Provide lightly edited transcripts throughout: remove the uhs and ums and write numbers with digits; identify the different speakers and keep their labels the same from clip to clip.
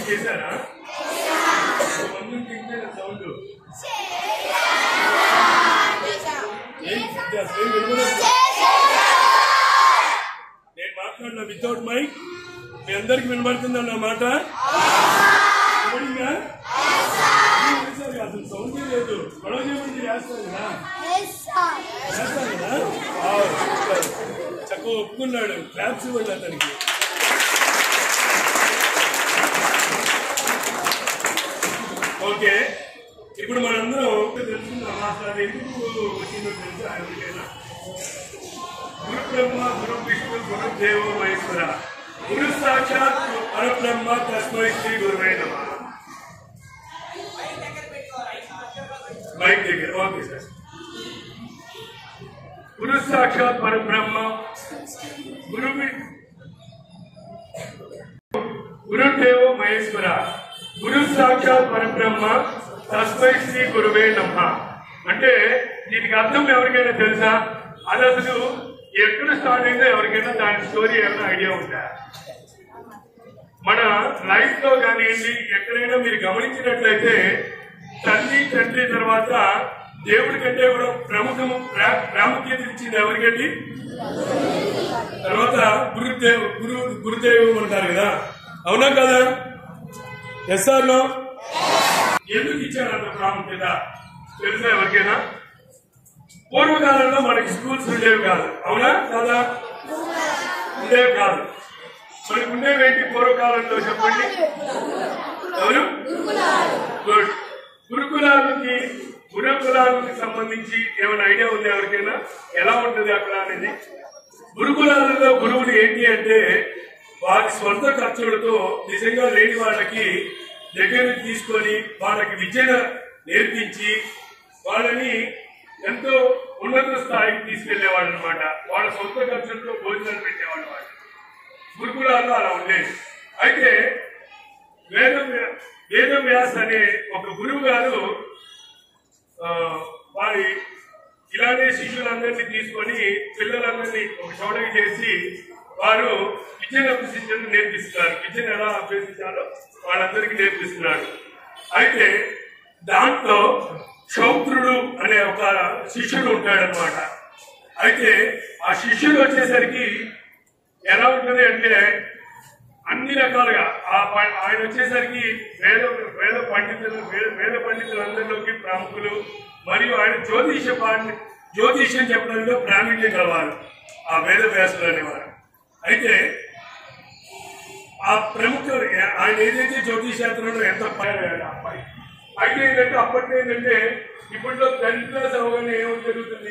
Speaker 1: చేశారా? సౌండ్ నేను మాట్లాడినా వితౌట్ మైక్ మీ అందరికి వినబడుతుందా నా మాట? అసలు సౌండ్ లేదు. గొడవ చేయమని చేస్తారు కదా, చేస్తారు కదా. చక్కగా ఒప్పుకున్నాడు. క్లాప్స్ ఇవ్వండి అతనికి. ఓకే, ఇప్పుడు మనందరం తెలుసుకుందాం. అసలు ఎందుకు వచ్చిందో తెలుసు ఆయనకైనా. గురు బ్రహ్మ గురు విష్ణు గురు దేవో మహేశ్వర గురు సాక్షాత్ పరబ్రహ్మ తస్మై శ్రీ గురువే నమః. మైక్ దగ్గర. Okay sir. గురు సాక్షాత్ పరబ్రహ్మ గురుదేవో మహేశ్వర గురు సాక్షాత్ పరబ్రహ్మ తస్మై శ్రీ గురువే నమః. అంటే దీనికి అర్థం ఎవరికైనా తెలుసా? అది అసలు ఎక్కడ స్టార్ట్ అయిందో ఎవరికైనా దాని స్టోరీ ఏమైనా ఐడియా ఉందా? మన లైఫ్ లో కానివ్వండి, ఎక్కడైనా మీరు గమనించినట్లయితే తల్లి తండ్రి తర్వాత దేవుడి కంటే కూడా ప్రాముఖ్యత ఇచ్చింది ఎవరికండి? తర్వాత గురుదేవం అంటారు కదా, అవునా కదా? Yes or no? ఎందుకు ఇచ్చారు అంత ప్రాముఖ్యత తెలుసా ఎవరికైనా? పూర్వకాలంలో మనకి స్కూల్స్ ఉండేవి కాదు, అవునా కదా? ఉండేవి కాదు. మనకు ఉండేవేంటి పూర్వకాలంలో చెప్పండి? ఎవరు? గుడ్. గురుకులాలకి సంబంధించి ఏమైనా ఐడియా ఉంది ఎవరికైనా? ఎలా ఉంటుంది అక్కడ అనేది? గురుకులాలలో గురువులు ఏంటి అంటే వారి స్వంత ఖర్చులతో నిజంగా లేని వాళ్ళకి దగ్గర తీసుకొని వాళ్ళకి విద్యను నేర్పించి వాళ్ళని ఎంతో ఉన్నత స్థాయికి తీసుకెళ్లేవాడు అనమాట. వాళ్ళ సొంత ఖర్చులతో భోజనాలు పెట్టేవాడు వాళ్ళు. గురుకులాల్లో అలా ఉండేది. అయితే వేదవ్యాస్ అనే ఒక గురువు గారు వారి ఇలానే శిష్యులందరినీ తీసుకొని పిల్లలందరినీ ఒక చోటకి చేసి వారు విద్యను అభ్యసించడం నేర్పిస్తున్నారు. విద్యను ఎలా అభ్యసించాలో వాళ్ళందరికీ నేర్పిస్తున్నారు. అయితే దాంట్లో శౌత్రుడు అనే ఒక శిష్యుడు ఉంటాడనమాట. అయితే ఆ శిష్యుడు వచ్చేసరికి ఎలా ఉంటుంది అంటే అన్ని రకాలుగా ఆయన వచ్చేసరికి వేద పండితులందరిలోకి ప్రముఖులు. మరియు ఆయన జ్యోతిష్యం చెప్పడంలో ప్రావీణ్యం కలవారు ఆ వేద వ్యాసులు అనేవారు. అయితే ఆ ప్రముఖులు ఆయన ఏదైతే జ్యోతిషాస్త్రంలో ఎంత అబ్బాయి అయితే ఏంటంటే అప్పట్లో ఏంటంటే ఇప్పట్లో 10th క్లాస్ అవగానే ఏమో జరుగుతుంది,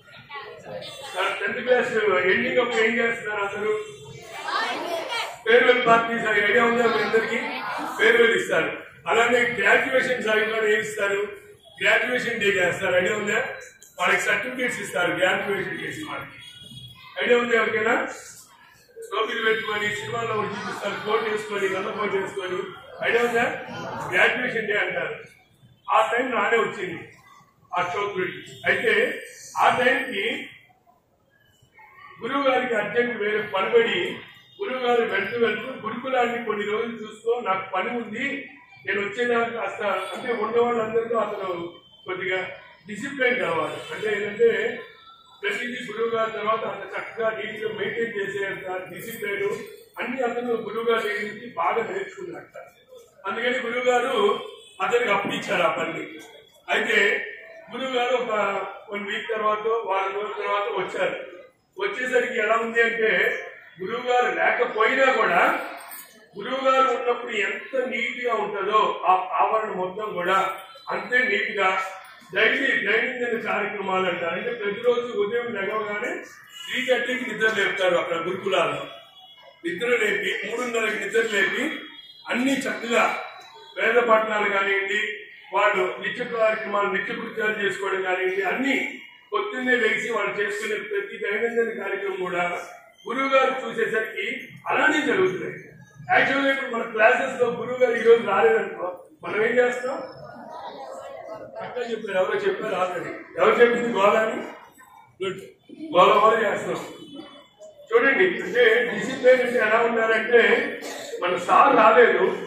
Speaker 1: 10th క్లాస్ ఎండింగ్ అప్పుడు ఏం చేస్తున్నారు అందరూ? Farewell parties. ఐడియా ఉందా మీ అందరికీ? ఫేర్వెల్ ఇస్తారు. అలానే గ్రాడ్యుయేషన్ సాగిలో ఏం ఇస్తారు? గ్రాడ్యుయేషన్ డే చేస్తారు. ఐడియా ఉందా? వాళ్ళకి సర్టిఫికేట్స్ ఇస్తారు గ్రాడ్యుయేషన్ చేసిన వాళ్ళకి. ఐడియా ఉంది ఎవరికైనా? టోపీలు పెట్టుకొని సినిమాలో చూపిస్తారు, కోట్ వేసుకొని గల్లపోటు వేసుకొని. ఐడియా ఉందా? గ్రాడ్యుయేషన్ డే అంటారు. ఆ టైం నానే వచ్చింది ఆ శౌత్రుడికి. అయితే ఆ టైంకి గురువు గారికి అర్జెంట్ వేరే పనిపడి గురువు గారు వెళ్తూ గురుకులాన్ని కొన్ని రోజులు చూసుకో, నాకు పని ఉంది, నేను వచ్చేదాకా కాస్త అంటే ఉన్నవాళ్ళందరితో అతను కొద్దిగా డిసిప్లైన్ కావాలి. అంటే ఏంటంటే ప్రతిదీ గురువు గారి తర్వాత అంత చక్కగా నీట్గా మెయింటైన్ చేసేంత డిసిప్లైన్ అన్ని అతను గురువు గారి దగ్గర నుంచి బాగా నేర్చుకున్నట్ట. అందుకని గురువు గారు అతనికి అప్పిచ్చారు ఆ పని. అయితే గురువు గారు ఒక 1 వీక్ తర్వాత వారం రోజుల తర్వాత వచ్చారు. వచ్చేసరికి ఎలా ఉంది అంటే గురువు గారు లేకపోయినా కూడా గురువు గారు ఉన్నప్పుడు ఎంత నీట్ గా ఉంటుందో ఆ ఆవరణ మొత్తం కూడా అంతే నీట్ గా దైనందిన కార్యక్రమాలు అంటారు. అంటే ప్రతిరోజు ఉదయం లేవగానే 3:30కి నిద్ర లేపుతారు అక్కడ గురుకులాల్లో. నిద్ర లేపి 3:30కి నిద్ర లేపి అన్ని చక్కగా వేద పఠనాలు కానివ్వండి, వాళ్ళు నిత్య కార్యక్రమాలు నిత్య కృత్యాలు చేసుకోవడం కానివ్వండి, అన్ని పొద్దున్నే లేచి వాళ్ళు చేసుకునే ప్రతి దైనందిన కార్యక్రమం కూడా గురువు గారు చూసేసరికి అలానే జరుగుతున్నాయి. యాక్చువల్గా ఇప్పుడు మన క్లాసెస్ లో గురువు గారు ఈరోజు రాలేదనుకో మనం ఏం చేస్తాం? అక్కడ చెప్పారు, ఎవరో చెప్పారు ఆల్రెడీ. ఎవరు చెప్పింది? గోళాన్ని గోళ చేస్తున్నాం. చూడండి, అంటే డిసిప్లైన్ అంటే ఎలా ఉండాలంటే మన సార్ రాలేదు,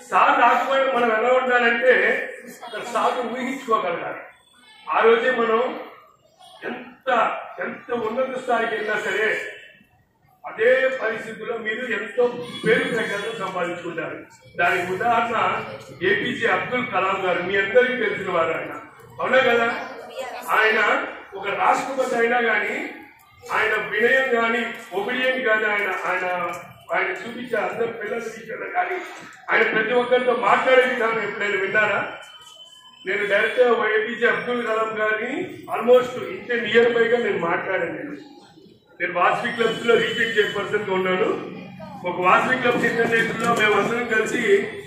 Speaker 1: సార్ రాకపోయినా మనం ఎలా ఉండాలంటే అక్కడ సార్ ఊహించుకోగలగాలి. ఆ రోజే మనం ఎంత ఎంత ఉన్నత స్థాయికి వెళ్ళినా సరే అదే పరిస్థితుల్లో మీరు ఎంతో పేరు ప్రఖ్యాతులు సంపాదించుకుంటారు. దానికి ఉదాహరణ ఏపీజే అబ్దుల్ కలాం గారు. మీ అందరికీ తెలిసిన వారు ఆయన, అవునా కదా? ఆయన ఒక రాష్ట్రపతి అయినా కానీ ఆయన వినయం కానీ ఒబిడియన్ కానీ ఆయన చూపించే అందరు పిల్లల విషయంలో కానీ ఆయన ప్రతి ఒక్కరితో మాట్లాడే విధానం ఎప్పుడైనా విన్నారా? నేను డైరెక్ట్ ఏపీజే అబ్దుల్ కలాం గారిని ఆల్మోస్ట్ నియర్ బైగా నేను మాట్లాడాను. నేను వాసవి క్లబ్స్ లో రీజెంట్ చైర్పర్సన్ గా ఉన్నాను. ఒక వాసవి క్లబ్స్ ఇంటర్నేషనల్ లో మేమందరం కలిసి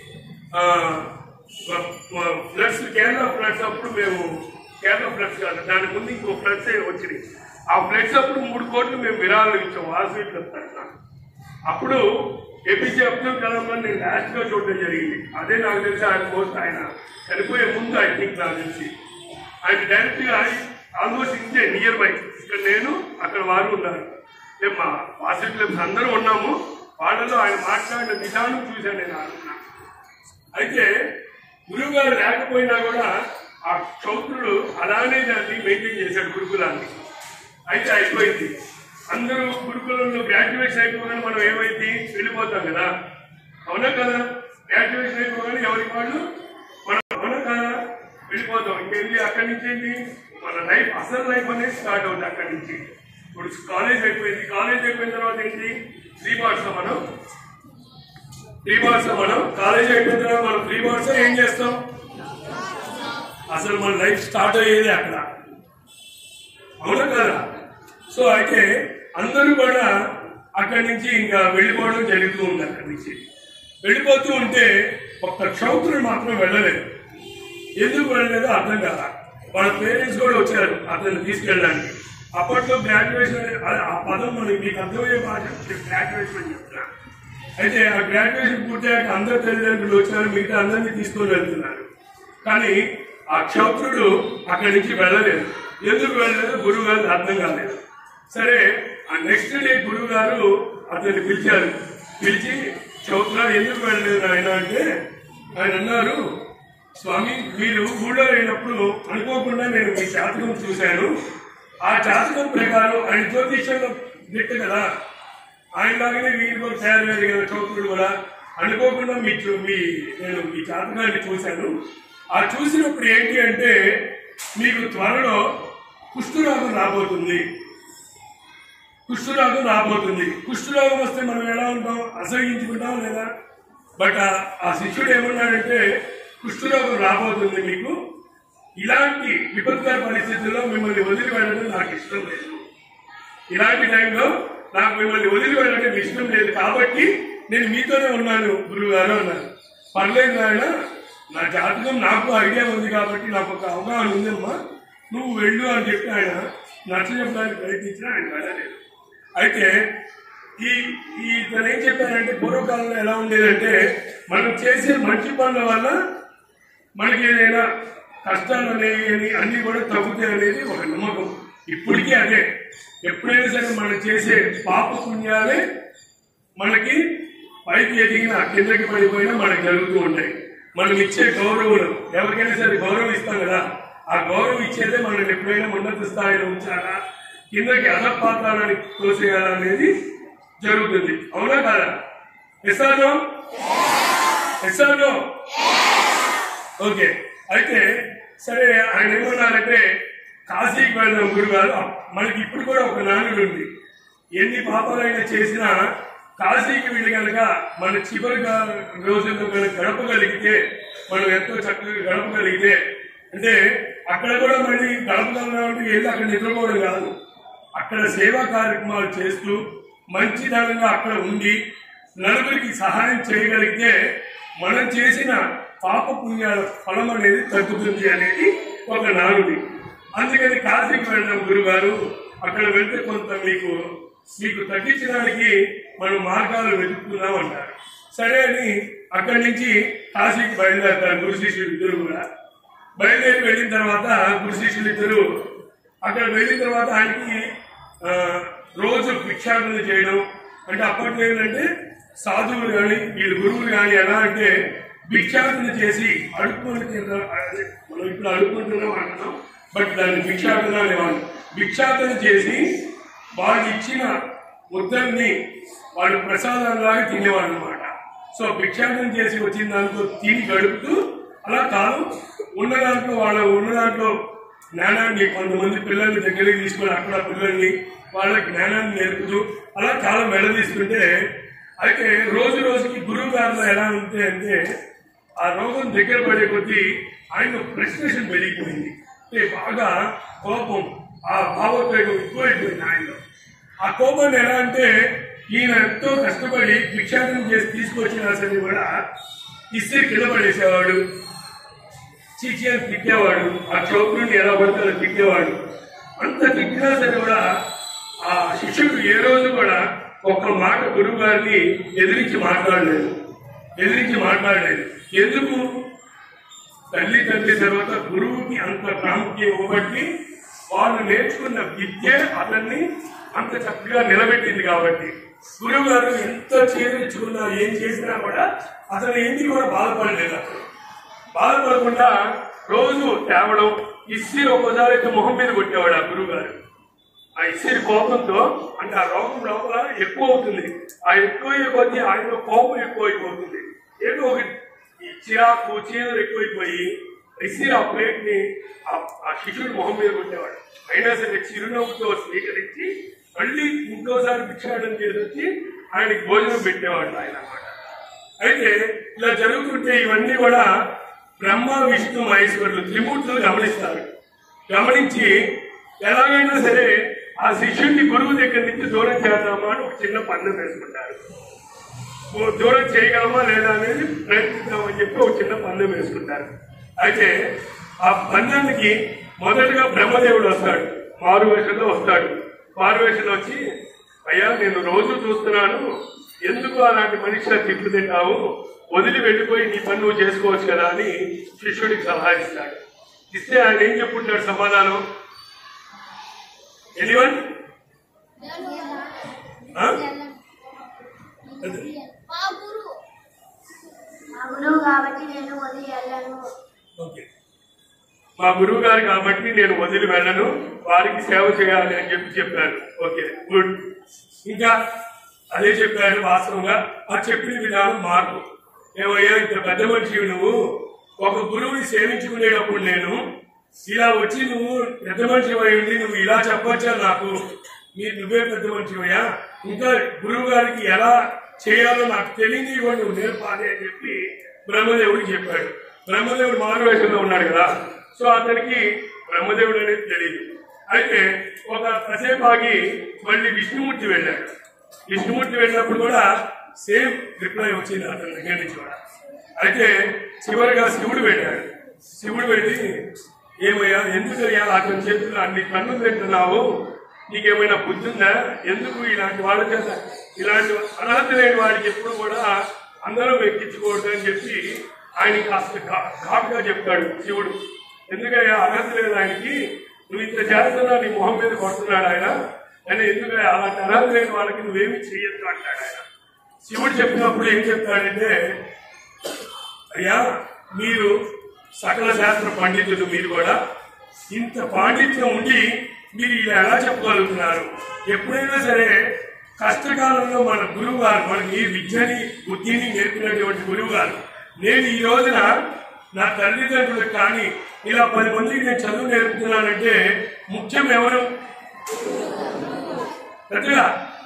Speaker 1: ఫ్లడ్స్, కేరళ ఫ్లడ్స్ అప్పుడు మేము కేరళ ఫ్లడ్స్ కాదు, దాని ముందు ఇంకో ఫ్లడ్స్ వచ్చినాయి. ఆ ఫ్లడ్స్ అప్పుడు 3 కోట్లు మేము విరాళాలు ఇచ్చాం వాసవి క్లబ్ తరఫున. అప్పుడు ఏపీజే అబ్దుల్ కలాం గారు నేను లాస్ట్ గా చూడడం జరిగింది. అదే నాకు తెలిసి ఆయన పోస్ట్ ఆయన చనిపోయే ముందు ఐ థింక్ నాకు తెలిసి ఆయన డైరెక్ట్ గా ఆల్మోస్ట్ ఇంతే నియర్ బై ఇక్కడ నేను అక్కడ వారు ఉన్నారు. మా వాసవి క్లబ్స్ అందరూ ఉన్నాము. వాళ్ళలో ఆయన మాట్లాడిన విధానం చూశాను నేను అనుకున్నాను. అయితే గురువు గారు లేకపోయినా కూడా ఆ చౌత్రుడు అలానే దాన్ని మెయింటైన్ చేశాడు గురుకులాన్ని. అయితే అయిపోయింది. అందరూ గురుకులంలో గ్రాడ్యుయేషన్ అయిపోగానే మనం ఏమైంది వెళ్ళిపోతాం కదా, అవునా కదా? గ్రాడ్యుయేషన్ అయిపోగానే ఎవరికి వాళ్ళు మనం అవునా కదా వెళ్ళిపోతాం. ఇంకెళ్ళి అక్కడి నుంచి ఏంటి మన లైఫ్, అసలు లైఫ్ అనేది స్టార్ట్ అవుతుంది అక్కడి నుంచి. ఇప్పుడు కాలేజ్ అయిపోయింది. కాలేజ్ అయిపోయిన తర్వాత ఏంటి 3 months లో మనం కాలేజ్ అయిపోయిన తర్వాత మనం 3 months ఏం చేస్తాం? అసలు మన లైఫ్ స్టార్ట్ అయ్యేది అక్కడ, అవునా కదా? సో అయితే అందరూ కూడా అక్కడి నుంచి ఇంకా వెళ్ళిపోవడం జరుగుతూ ఉంది. అక్కడి నుంచి వెళ్ళిపోతూ ఉంటే ఒక్క క్షౌత్రుడు మాత్రం వెళ్ళలేదు. ఎందుకు వెళ్ళలేదో అర్థం కాదా. వాళ్ళ పేరెంట్స్ కూడా వచ్చారు అతన్ని తీసుకెళ్ళడానికి. అప్పట్లో గ్రాడ్యుయేషన్ ఆ పదం మనకి మీకు అర్థమయ్యే భాష గ్రాడ్యుయేషన్ అని చెప్తున్నా. అయితే ఆ గ్రాడ్యుయేషన్ పూర్తయ్యాక అందరు తల్లిదండ్రులు వచ్చారు, మిగతా అందరినీ తీసుకొని వెళ్తున్నారు. కానీ ఆ క్షౌత్రుడు అక్కడి నుంచి వెళ్ళలేదు. ఎందుకు వెళ్ళలేదు గురువు గారికి అర్థం కాలేదు. సరే ఆ నెక్స్ట్ డే గురువు గారు అతన్ని పిలిచారు. పిలిచి క్షౌత్ర ఎందుకు వెళ్ళలేదు ఆయన అంటే ఆయన అన్నారు, స్వామి మీరు ఊళ్ళో లేనప్పుడు అనుకోకుండా నేను మీ జాతకం చూశాను. ఆ జాతకం ప్రకారం ఆయన జ్యోతిష్యంలో దిట్టు కదా, ఆయనలాగానే వీరు కూడా తయారయ్యారు కదా చౌత్రుడు కూడా. అనుకోకుండా నేను మీ జాతకాన్ని చూశాను. ఆ చూసినప్పుడు ఏంటి అంటే మీకు త్వరలో కుష్ఠరోగం రాబోతుంది. కుష్ఠరోగం వస్తే మనం ఎలా ఉంటాం? అసహించుకుంటాం లేదా? బట్ ఆ శిష్యుడు ఏమన్నాడంటే కుష్ఠరోగం రాబోతుంది మీకు. ఇలాంటి విపత్కర పరిస్థితుల్లో మిమ్మల్ని వదిలి వెళ్ళడం నాకు ఇష్టం లేదు. ఇలాంటి టైంలో నాకు మిమ్మల్ని వదిలి వెళ్ళడం ఇష్టం లేదు కాబట్టి నేను మీతోనే ఉన్నాను గురువు గారు అన్నారు. పర్లేదు ఆయన, నా జాతకం నాకు ఐడియా ఉంది కాబట్టి నాకు ఒక అవగాహన ఉందమ్మా, నువ్వు వెళ్ళు అని చెప్పి ఆయన నచ్చ చెప్పడానికి ప్రయత్నించినా ఆయన వెళ్ళలేదు. అయితే తను ఏం చెప్పారంటే పూర్వకాలంలో ఎలా ఉండేదంటే మనం చేసే మంచి పనుల వల్ల మనకి ఏదైనా కష్టాలు అనేవి అన్ని కూడా తగ్గుతాయి అనేది ఒక నమ్మకం. ఇప్పటికీ అదే. ఎప్పుడైనా సరే మనం చేసే పాప పుణ్యాలే మనకి పైకి ఎదిగినా కిందకి పడిపోయినా మనకు జరుగుతూ ఉంటాయి. మనం ఇచ్చే గౌరవం, ఎవరికైనా సరే గౌరవం ఇస్తాం కదా, ఆ గౌరవం ఇచ్చేదే మనం ఎప్పుడైనా ఉన్నత స్థాయిలో ఉంచాలా, కిందకి అధపాతానికి తోసేయాలా అనేది జరుగుతుంది. అవునా కాదా? Yes or no okay. అయితే సరే ఆయన ఏమన్నారంటే కాశీకి వెళ్ళిన గురుగారు. మనకి ఇప్పుడు కూడా ఒక నానుడు ఉంది, ఎన్ని పాపాలైనా చేసినా కాశీకి వెళ్ళి కనుక మన చివరి రోజుల్లో కనుక గడపగలిగితే, మనం ఎంతో చక్కగా గడపగలిగితే, అంటే అక్కడ కూడా మళ్ళీ గడపగలమంటే ఏదో అక్కడ నిద్రపోవడం కాదు, అక్కడ సేవా కార్యక్రమాలు చేస్తూ మంచిదనంగా అక్కడ ఉండి నలుగురికి సహాయం చేయగలిగితే మనం చేసిన పాప పుణ్యాల ఫలం అనేది తగ్గుతుంది అనేది ఒక నానుడి. అందుకని కాశీకి వెళ్ళిన గురుగారు అక్కడ వెళ్తే కొంత మీకు తగ్గించడానికి మనం మార్గాలు వెతుకుతున్నాం అంటారు. సరే అని అక్కడి నుంచి కాశీకి బయలుదేరుతారు గురు శిష్యులు ఇద్దరు కూడా. బయలుదేరి వెళ్ళిన తర్వాత గురు శిష్యులు ఇద్దరు అక్కడ వెళ్ళిన తర్వాత ఆయనకి రోజు భిక్షాటన చేయడం. అంటే అప్పట్లో ఏంటంటే సాధువులు కానీ వీళ్ళు గురువులు కానీ ఎలా అంటే భిక్షాటన చేసి అడుక్కొని మనం ఇప్పుడు అడుక్కుంటున్నాం అంటున్నాం, బట్ దాన్ని భిక్షాటన అనేవాళ్ళు. భిక్షాటన చేసి వాళ్ళు ఇచ్చిన ముద్దల్ని వాళ్ళు ప్రసాదాలాగా తినేవాళ్ళు అనమాట. సో భిక్షాటన చేసి వచ్చిన దాంట్లో తిని గడుపుతూ అలా తాను ఉన్న దాంట్లో జ్ఞానాన్ని కొంతమంది పిల్లల్ని దగ్గరికి తీసుకొని అక్కడ పిల్లల్ని వాళ్ళకి జ్ఞానాన్ని నేర్పుతూ అలా చాలా మెడదీస్తుంటే, అయితే రోజు రోజుకి గురువు గారిలో ఎలా ఉంటే అంటే ఆ రోగం దగ్గర పడే కొద్దీ ఆయన ఫ్రస్ట్రేషన్ పెరిగిపోయింది. బాగా కోపం, ఆ భావోద్వేగం ఎక్కువైపోయింది ఆయనలో. ఆ కోపాన్ని ఎలా అంటే ఈయన ఎంతో కష్టపడి భిక్షాటన చేసి తీసుకొచ్చినా సరే కూడా ఇస్తే కింద పడేసేవాడు, చీచి అని తిట్టేవాడు, ఆ చౌకుని ఎలా పడితే తిట్టేవాడు. అంత తిట్టినా సరే కూడా ఆ శిష్యుడు ఏ రోజు కూడా ఒక్క మాట గురువు గారిని ఎదిరించి మాట్లాడలేదు. ఎందుకు? తల్లి తర్వాత గురువుకి అంత ప్రాముఖ్యం ఇవ్వబట్టి వాళ్ళు నేర్చుకున్న విద్య అతన్ని అంత చక్కగా నిలబెట్టింది. కాబట్టి గురువు గారు ఎంత చేయించుకున్నా ఏం చేసినా కూడా అతను ఏంటి కూడా బాధపడలేదు. అతను బాధపడకుండా రోజు తేవడం, ఇస్సిరి ఒక్కసారి అయితే మొహం మీద కొట్టేవాడు ఆ గురువు గారు. ఆ ఇస్సిరి కోపంతో, అంటే ఆ రోగం లోపల ఎక్కువ అవుతుంది, ఆ ఎక్కువ కొద్దీ ఆయనలో కోపం ఎక్కువైపోతుంది. ఏదో ఒకటి ఈ చిరాకు చీదలు ఎక్కువైపోయి ఇస్సిరి ఆ ప్లేట్ ని ఆ శిష్యుడి మొహం మీద కొట్టేవాడు. అయినా సరే చిరునవ్వుతో స్వీకరించి మళ్ళీ ఇంకోసారి భిక్షాటన చేసి వచ్చి ఆయనకి భోజనం పెట్టేవాడు ఆయన అన్నమాట. అయితే ఇలా జరుగుతుంటే ఇవన్నీ కూడా బ్రహ్మ విష్ణు మహేశ్వరులు త్రిమూర్తులు గమనిస్తారు. గమనించి ఎలాగైనా సరే ఆ శిష్యుడిని గురువు దగ్గర నుంచి దూరం చేద్దామా అని ఒక చిన్న పందెం వేసుకుంటారు. దూరం చేయగలమా లేదా అనేది ప్రయత్నిద్దామని చెప్పి ఒక చిన్న పందెం వేసుకుంటారు. అయితే ఆ పందెంకి మొదటగా బ్రహ్మదేవుడు వస్తాడు, మారువేషంలో వస్తాడు. మారువేషంలో వచ్చి, అయ్యా నేను రోజు చూస్తున్నాను, ఎందుకు అలాంటి మనిషిగా తిట్లు తింటావు, వదిలి వెళ్ళిపోయి నీ పని నువ్వు చేసుకోవచ్చు కదా అని శిష్యుడికి సలహా ఇస్తాడు. ఇస్తే ఆయన ఏం చెప్పుంటాడు సమాధానం? ఎలివన్ మా గురువు గారు కాబట్టి నేను వదిలి వెళ్ళను, వారికి సేవ చేయాలి అని చెప్పారు. Okay, good. ఇంకా అదే చెప్పారు వాస్తవంగా. ఆ చెప్పిన విధానం మార్పు. ఏమయ్యా ఇంత పెద్ద మనిషి నువ్వు, ఒక గురువుని సేవించుకునేటప్పుడు నేను ఇలా వచ్చి నువ్వు పెద్ద మనిషి అయ్యింది, నువ్వు ఇలా చెప్పొచ్చా నాకు, నువ్వే పెద్ద మనిషివయ్యా, ఇంకా గురువు గారికి ఎలా చేయాలో నాకు తెలియదు కూడా నువ్వు నేర్పాలి అని చెప్పి బ్రహ్మదేవుడికి చెప్పాడు. బ్రహ్మదేవుడు మారువేషంలో ఉన్నాడు కదా, సో అతనికి బ్రహ్మదేవుడు అనేది తెలియదు. అయితే ఒక కాసేపు ఆగి మళ్ళీ విష్ణుమూర్తి వెళ్ళాడు. విష్ణుమూర్తి వెళ్ళినప్పుడు కూడా సేమ్ రిప్లై వచ్చింది అతని దగ్గర నుంచి కూడా. అయితే చివరిగా శివుడు వెళ్ళాడు. శివుడు వెళ్ళి, ఏమయ్యా ఎందుకయ్యా అతని చేతుల్లో అన్ని కన్నులు తింటున్నావు, నీకేమైనా బుద్ధి ఉందా, ఎందుకు ఇలాంటి వాళ్ళ చేత ఇలాంటి అర్హత లేని వాడికి ఎప్పుడు కూడా అందరూ ఎక్కించుకోవద్దు అని చెప్పి ఆయన కాస్త ఘాటుగా చెప్తాడు శివుడు. ఎందుకయ్యా అర్హత లేదు ఆయనకి, నువ్వు ఇంత చేస్తున్నా నీ మొహం మీద కొడుతున్నాడు ఆయన, అని ఎందుకయ్యా అలాంటి అర్హత లేని వాళ్ళకి నువ్వేమి చెయ్యొద్దు అంటాడు ఆయన. శివుడు చెప్పినప్పుడు ఏం చెప్తాడంటే, అయ్యా మీరు సకల శాస్త్ర పండితులు, మీరు కూడా ఇంత పాండిత్యం ఉండి మీరు ఇలా ఎలా చెప్పగలుగుతున్నారు? ఎప్పుడైనా సరే కష్టకాలంలో మన గురువు గారు మనకి విద్యని బుద్ధిని నేర్పినటువంటి గురువు గారు, నేను ఈ రోజున నా తల్లిదండ్రులకు కానీ ఇలా 10 మందికి నేను చదువు నేర్పుతున్నానంటే ముఖ్యం ఎవరు? పెద్దగా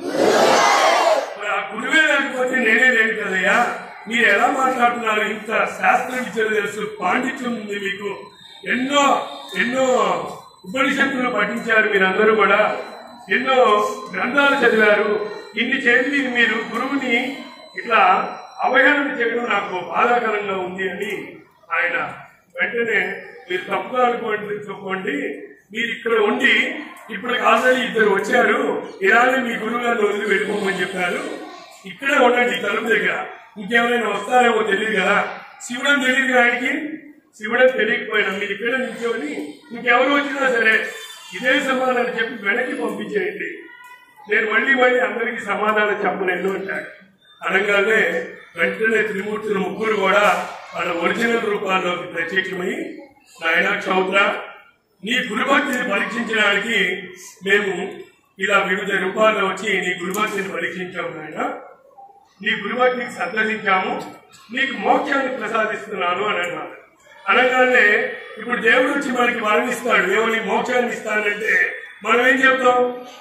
Speaker 1: ఆ గురువే లేకపోతే నేనే లేదు కదయ్యా. మీరు ఎలా మాట్లాడుతున్నారు? ఇంత శాస్త్ర విద్యలు తెలుసు, పాండిత్యం ఉంది మీకు, ఎన్నో ఎన్నో ఉపనిషత్తులు పఠించారు మీరందరూ కూడా, ఎన్నో గ్రంథాలు చదివారు, ఇన్ని చేసి మీరు గురువుని ఇట్లా అవహేళన చేయడం నాకు బాధాకరంగా ఉంది అని ఆయన వెంటనే, మీరు తప్పుగా అనుకోండి, మీరు ఇక్కడ ఉండి ఇప్పుడు ఆల్రెడీ 2 వచ్చారు, ఇలానే మీ గురువు గారిని వదిలి వెళ్ళిపోమని చెప్పారు, ఇక్కడే ఉండండి తలుపు దగ్గర, ఇంకేమైనా వస్తారేమో తెలియదు కదా. శివుడని తెలియదు ఆయనకి, శివుడని తెలియకపోయినా మీరు ఇక్కడే నిల్చోని ఇంకెవరు వచ్చినా సరే ఇదే సమాధానం చెప్పి వెనక్కి పంపించేయండి, నేను మళ్ళీ అందరికీ సమాధానం చెప్పలేను అంటాడు. అనగానే వెంటనే త్రిమూర్తులు ముగ్గురు కూడా వాళ్ళ ఒరిజినల్ రూపాల్లోకి ప్రత్యక్షమై నాయన క్షౌత్ర నీ గురుభక్తిని పరీక్షించడానికి మేము ఇలా వివిధ రూపాల్లో వచ్చి నీ గురుభక్తిని పరీక్షించాము నాయన, నీ గురుభక్తికి సందర్శించాము, నీకు మోక్షాన్ని ప్రసాదిస్తున్నాను అని అన్నారు. అనగానే ఇప్పుడు దేవుడు వచ్చి మనకి వరణిస్తాడు, ఏమని మోక్షాన్ని ఇస్తానంటే మనం ఏం చెప్తాం?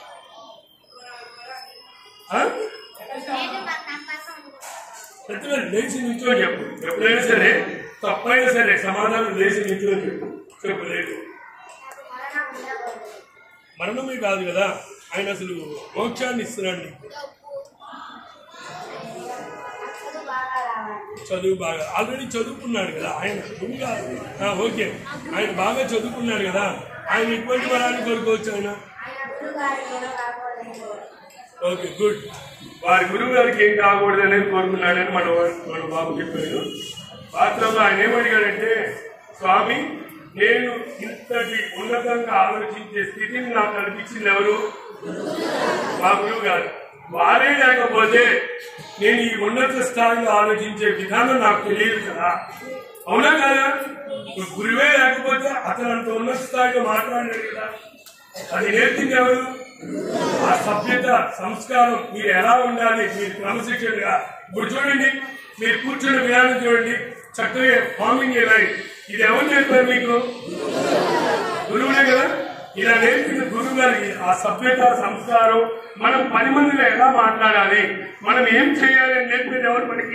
Speaker 1: లేచి నిల్చో చెప్పు. ఎప్పుడైనా సరే తప్పైనా సరే సమాధానం లేచి నిల్చో చెప్పు. చెప్పలేదు మరణమే కాదు కదా, ఆయన అసలు మోక్షాన్ని ఇస్తున్నాడు నీకు. చదువు బాగా ఆల్రెడీ చదువుకున్నాడు కదా ఆయన, ఓకే ఆయన బాగా చదువుకున్నాడు కదా, ఆయన ఎటువంటి వరాన్ని కోరుకోవచ్చు ఆయన? Okay good. వారి గురువు గారికి ఏం కాకూడదు అనేది కోరుకున్నాడని మన బాబు చెప్పాడు. వాస్తవంలో ఆయన ఏమడిగాడంటే, స్వామి నేను ఇంతటి ఉన్నతంగా ఆలోచించే స్థితిని నాకు కల్పించింది ఎవరు? మా గురువు గారు. వారే లేకపోతే నేను ఈ ఉన్నత స్థాయిలో ఆలోచించే విధానం నాకు తెలియదు కదా, అవునా కదా? గురువే లేకపోతే అతను అంత ఉన్నత స్థాయిలో మాట్లాడాడు కదా, అది నేర్పింది ఎవరు? ఆ సభ్యత సంస్కారం, మీరు ఎలా ఉండాలి, మీరు క్రమశిక్షణగా. ఇప్పుడు చూడండి, మీరు కూర్చున్న విధానం చూడండి, చక్కగా ఫార్మింగ్ ఏ లైఫ్. ఇది ఎవరు నేర్పారు మీకు? గురువులే కదా. ఇలా నేర్పిన గురువు గారికి ఆ సభ్యత సంస్కారం, మనం 10 మందిలో ఎలా మాట్లాడాలి, మనం ఏం చేయాలి అని నేర్పేది ఎవరు మనకి?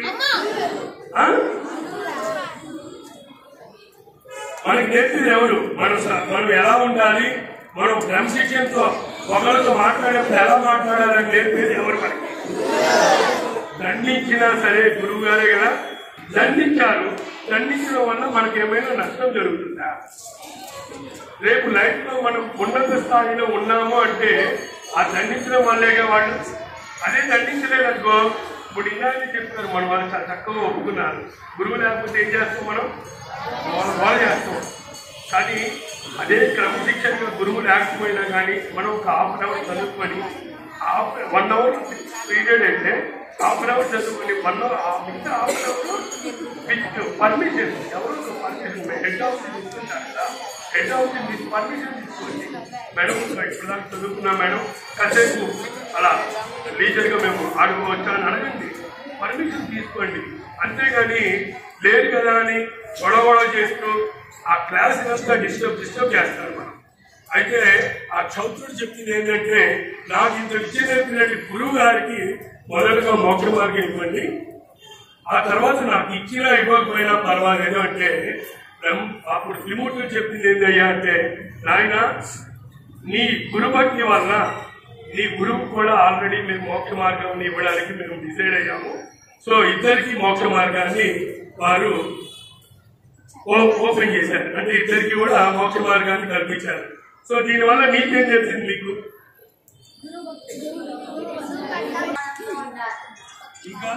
Speaker 1: మనకి నేర్పేది ఎవరు? మనం ఎలా ఉండాలి, మనం క్రమశిక్షణతో ఒకరితో మాట్లాడేప్పుడు ఎలా మాట్లాడాలని నేర్పేది ఎవరు మనకి? దండించినా సరే గురువు గారే కదా. దండించారు, దండించడం వల్ల మనకి ఏమైనా నష్టం జరుగుతుందా? రేపు లైఫ్ లో మనం ఉన్నత స్థాయిలో ఉన్నాము అంటే ఆ దండించడం వల్లేగా. వాళ్ళు అదే దండించలేదనుకో, ఇప్పుడు ఇలాగే చెప్తారు, మన వాళ్ళు చాలా చక్కగా ఒప్పుకున్నారు. గురువు లేకపోతే ఏం చేస్తాం మనం? వాళ్ళు చేస్తాం. కానీ అదే క్రమశిక్షణగా గురువు లేకపోయినా కానీ మనం ఒక ½ అవర్ చదువుకొని 1 అవర్ పీరియడ్ అయితే ½ అవర్ చదువుకొని 1 అవర్ మిగతా ½ అవర్ విత్ పర్మిషన్, ఎవరు పర్మిషన్ హెడ్ ఆఫీస్ తీసుకుంటారు కదా, హెడ్ ఆఫీస్ పర్మిషన్ తీసుకోండి. మేడం ఇప్పుడు దాకా చదువుకున్నా మేడం, కాసేపు అలా లీజర్గా మేము ఆడుకోవచ్చా అని అడగండి, పర్మిషన్ తీసుకోండి. అంతేగాని లేదు కదా అని గొడవ చేస్తూ ఆ క్లాస్ అంతా డిస్టర్బ్ చేస్తారు మనం. అయితే ఆ క్షౌత్రుడు చెప్పింది ఏంటంటే, నాకు ఇంత విద్య నేర్పిన గురువు గారికి మొదలుగా మోక్ష మార్గం ఇవ్వండి, ఆ తర్వాత నాకు ఇచ్చినా ఇవ్వకపోయినా పర్వాలేదు అంటే, అప్పుడు త్రిమూర్తులు చెప్పింది ఏంటయ్యా అంటే, నాయన నీ గురుభక్తి వల్ల నీ గురువు కూడా ఆల్రెడీ మేము మోక్ష మార్గాన్ని ఇవ్వడానికి మేము డిసైడ్ అయ్యాము. సో ఇద్దరికి మోక్ష మార్గాన్ని వారు ఓపెన్ చేశారు, అంటే ఇద్దరికి కూడా మోక్ష మార్గాన్ని కల్పించారు. సో దీనివల్ల నీకేం తెలిసింది మీకు? ఇంకా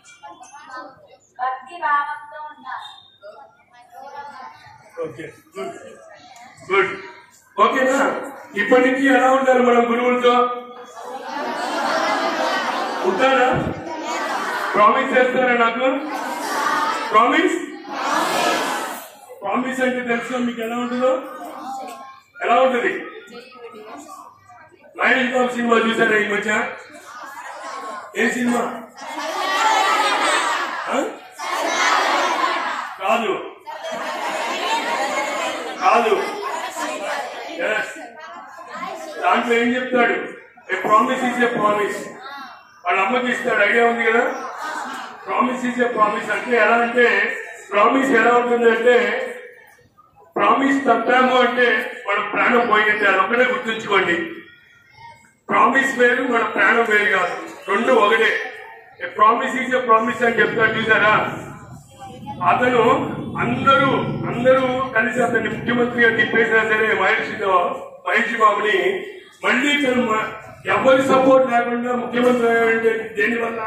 Speaker 1: ఓకే గుడ్. ఓకేనా? ఇప్పటి నుంచి ఎలా ఉంటారు మనం గురువులతో? ఉంటారా? ప్రామిస్ చేస్తారా నాకు? ప్రామిస్ ప్రామిస్ అంటే తెలుసు మీకు ఎలా ఉంటుందో? ఎలా ఉంటుంది? మహేష్ బాబు సినిమా చూసారా ఈ మధ్య? ఏ సినిమా? కాదు కాదు, దాంట్లో ఏం చెప్తాడు? A promise is a promise. వాళ్ళ అమ్మకి ఇస్తాడు, ఐడియా ఉంది కదా? ప్రామిస్ ఈజ్ ఏ ప్రామిస్ అంటే ఎలా అంటే, ప్రామిస్ ఎలా ఉంటుందంటే, ప్రామిస్ తప్పాము అంటే మన ప్రాణం పోయినట్టే, అది ఒకటే గుర్తుంచుకోండి. ప్రామిస్ వేరు, మన ప్రాణం వేరు కాదు, రెండు ఒకటే. ప్రామిస్ ఈజ్ ఏ ప్రామిస్ అని చెప్తాడు చూసారా? అతను అందరూ కలిసి అతన్ని ముఖ్యమంత్రిగా తిప్పేసినా సరే మహేష్ బాబుని మళ్ళీ తను ఎవరి సపోర్ట్ లేకుండా ముఖ్యమంత్రి అయ్యాడంటే దేనివల్ల?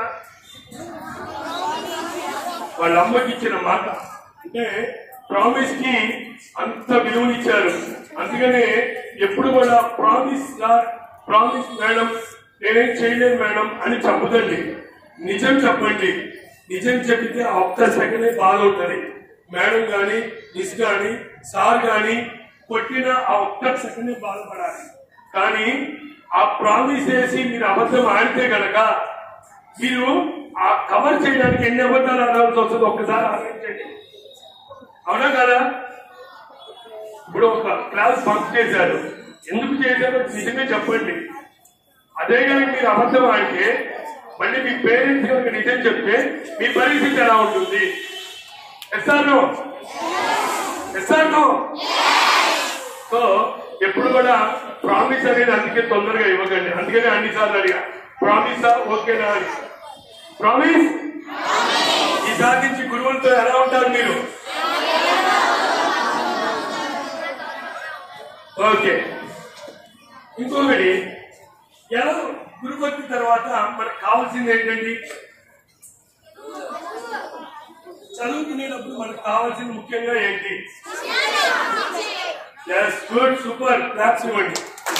Speaker 1: వాళ్ళ అమ్మకి ఇచ్చిన మాట. అంటే ప్రామిస్ కి అంత విలువనిచ్చారు. అందుకనే ఎప్పుడు కూడా ప్రామిస్ మేడం నేనేం చేయలేదు మేడం అని చెప్పదండి, నిజం చెప్పండి. నిజం చెప్తే ఒక్క సెకండే బాగుంటుంది. మేడం కానీ మిస్ కానీ సార్ కానీ కొట్టిన ఆ ఒక్క సెకండ్ బాధపడాలి. కానీ ఆ ప్రామిస్ చేసి మీరు అబద్ధం ఆడితే గనక మీరు ఆ కవర్ చేయడానికి ఎన్ని అబద్ధాలు ఆడాల్సి వస్తుందో ఒక్కసారి ఆలోచించండి. అవునా కదా? ఇప్పుడు ఒక క్లాస్ బంక్ చేశారు, ఎందుకు చేశారో నిజంగా చెప్పండి. అదే కానీ మీరు అబద్ధం ఆడితే మళ్ళీ మీ పేరెంట్స్ కనుక నిజం చెప్తే మీ పరిస్థితి ఎలా ఉంటుంది? ఎస్ఆర్నో సో ఎప్పుడు కూడా ప్రామిస్ అనేది అందుకే తొందరగా ఇవ్వకండి. అందుకనే అన్నిసార్లు అడిగా ప్రామిసా ఓకేనా అని. ప్రామిస్ ఈసారి నుంచి గురువులతో ఎలా ఉంటారు మీరు? ఓకే. ఇంకొకటి, ఎలా గురుభక్తి తర్వాత మనకు కావాల్సింది ఏంటండి? చదువుకునేటప్పుడు మనకు కావాల్సింది ముఖ్యంగా ఏంటి? గుడ్, సూపర్, క్లాప్స్ ఇవ్వండి.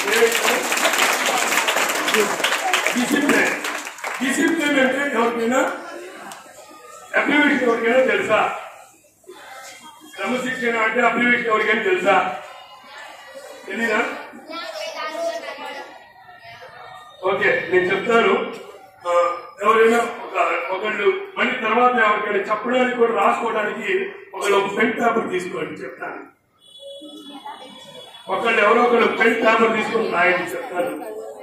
Speaker 1: డిసిప్లిన్. డిసిప్లిన్ అంటే ఎవరికైనా అబ్రివేషన్ ఎవరికైనా తెలుసా? క్రమశిక్షణ అంటే అబ్రివేషన్ ఎవరికైనా తెలుసా? తెలీదా? ఓకే, నేను చెప్తాను. ఎవరైనా ఒకళ్ళు మళ్ళీ తర్వాత ఎవరికైనా చెప్పడానికి కూడా రాసుకోవడానికి ఒకళ్ళు ఒక పెన్ పేపర్ తీసుకోండి చెప్తాను. ఒకళ్ళు ఎవరో ఒకళ్ళు పెన్ పేపర్ తీసుకొని రాయండి చెప్తాను.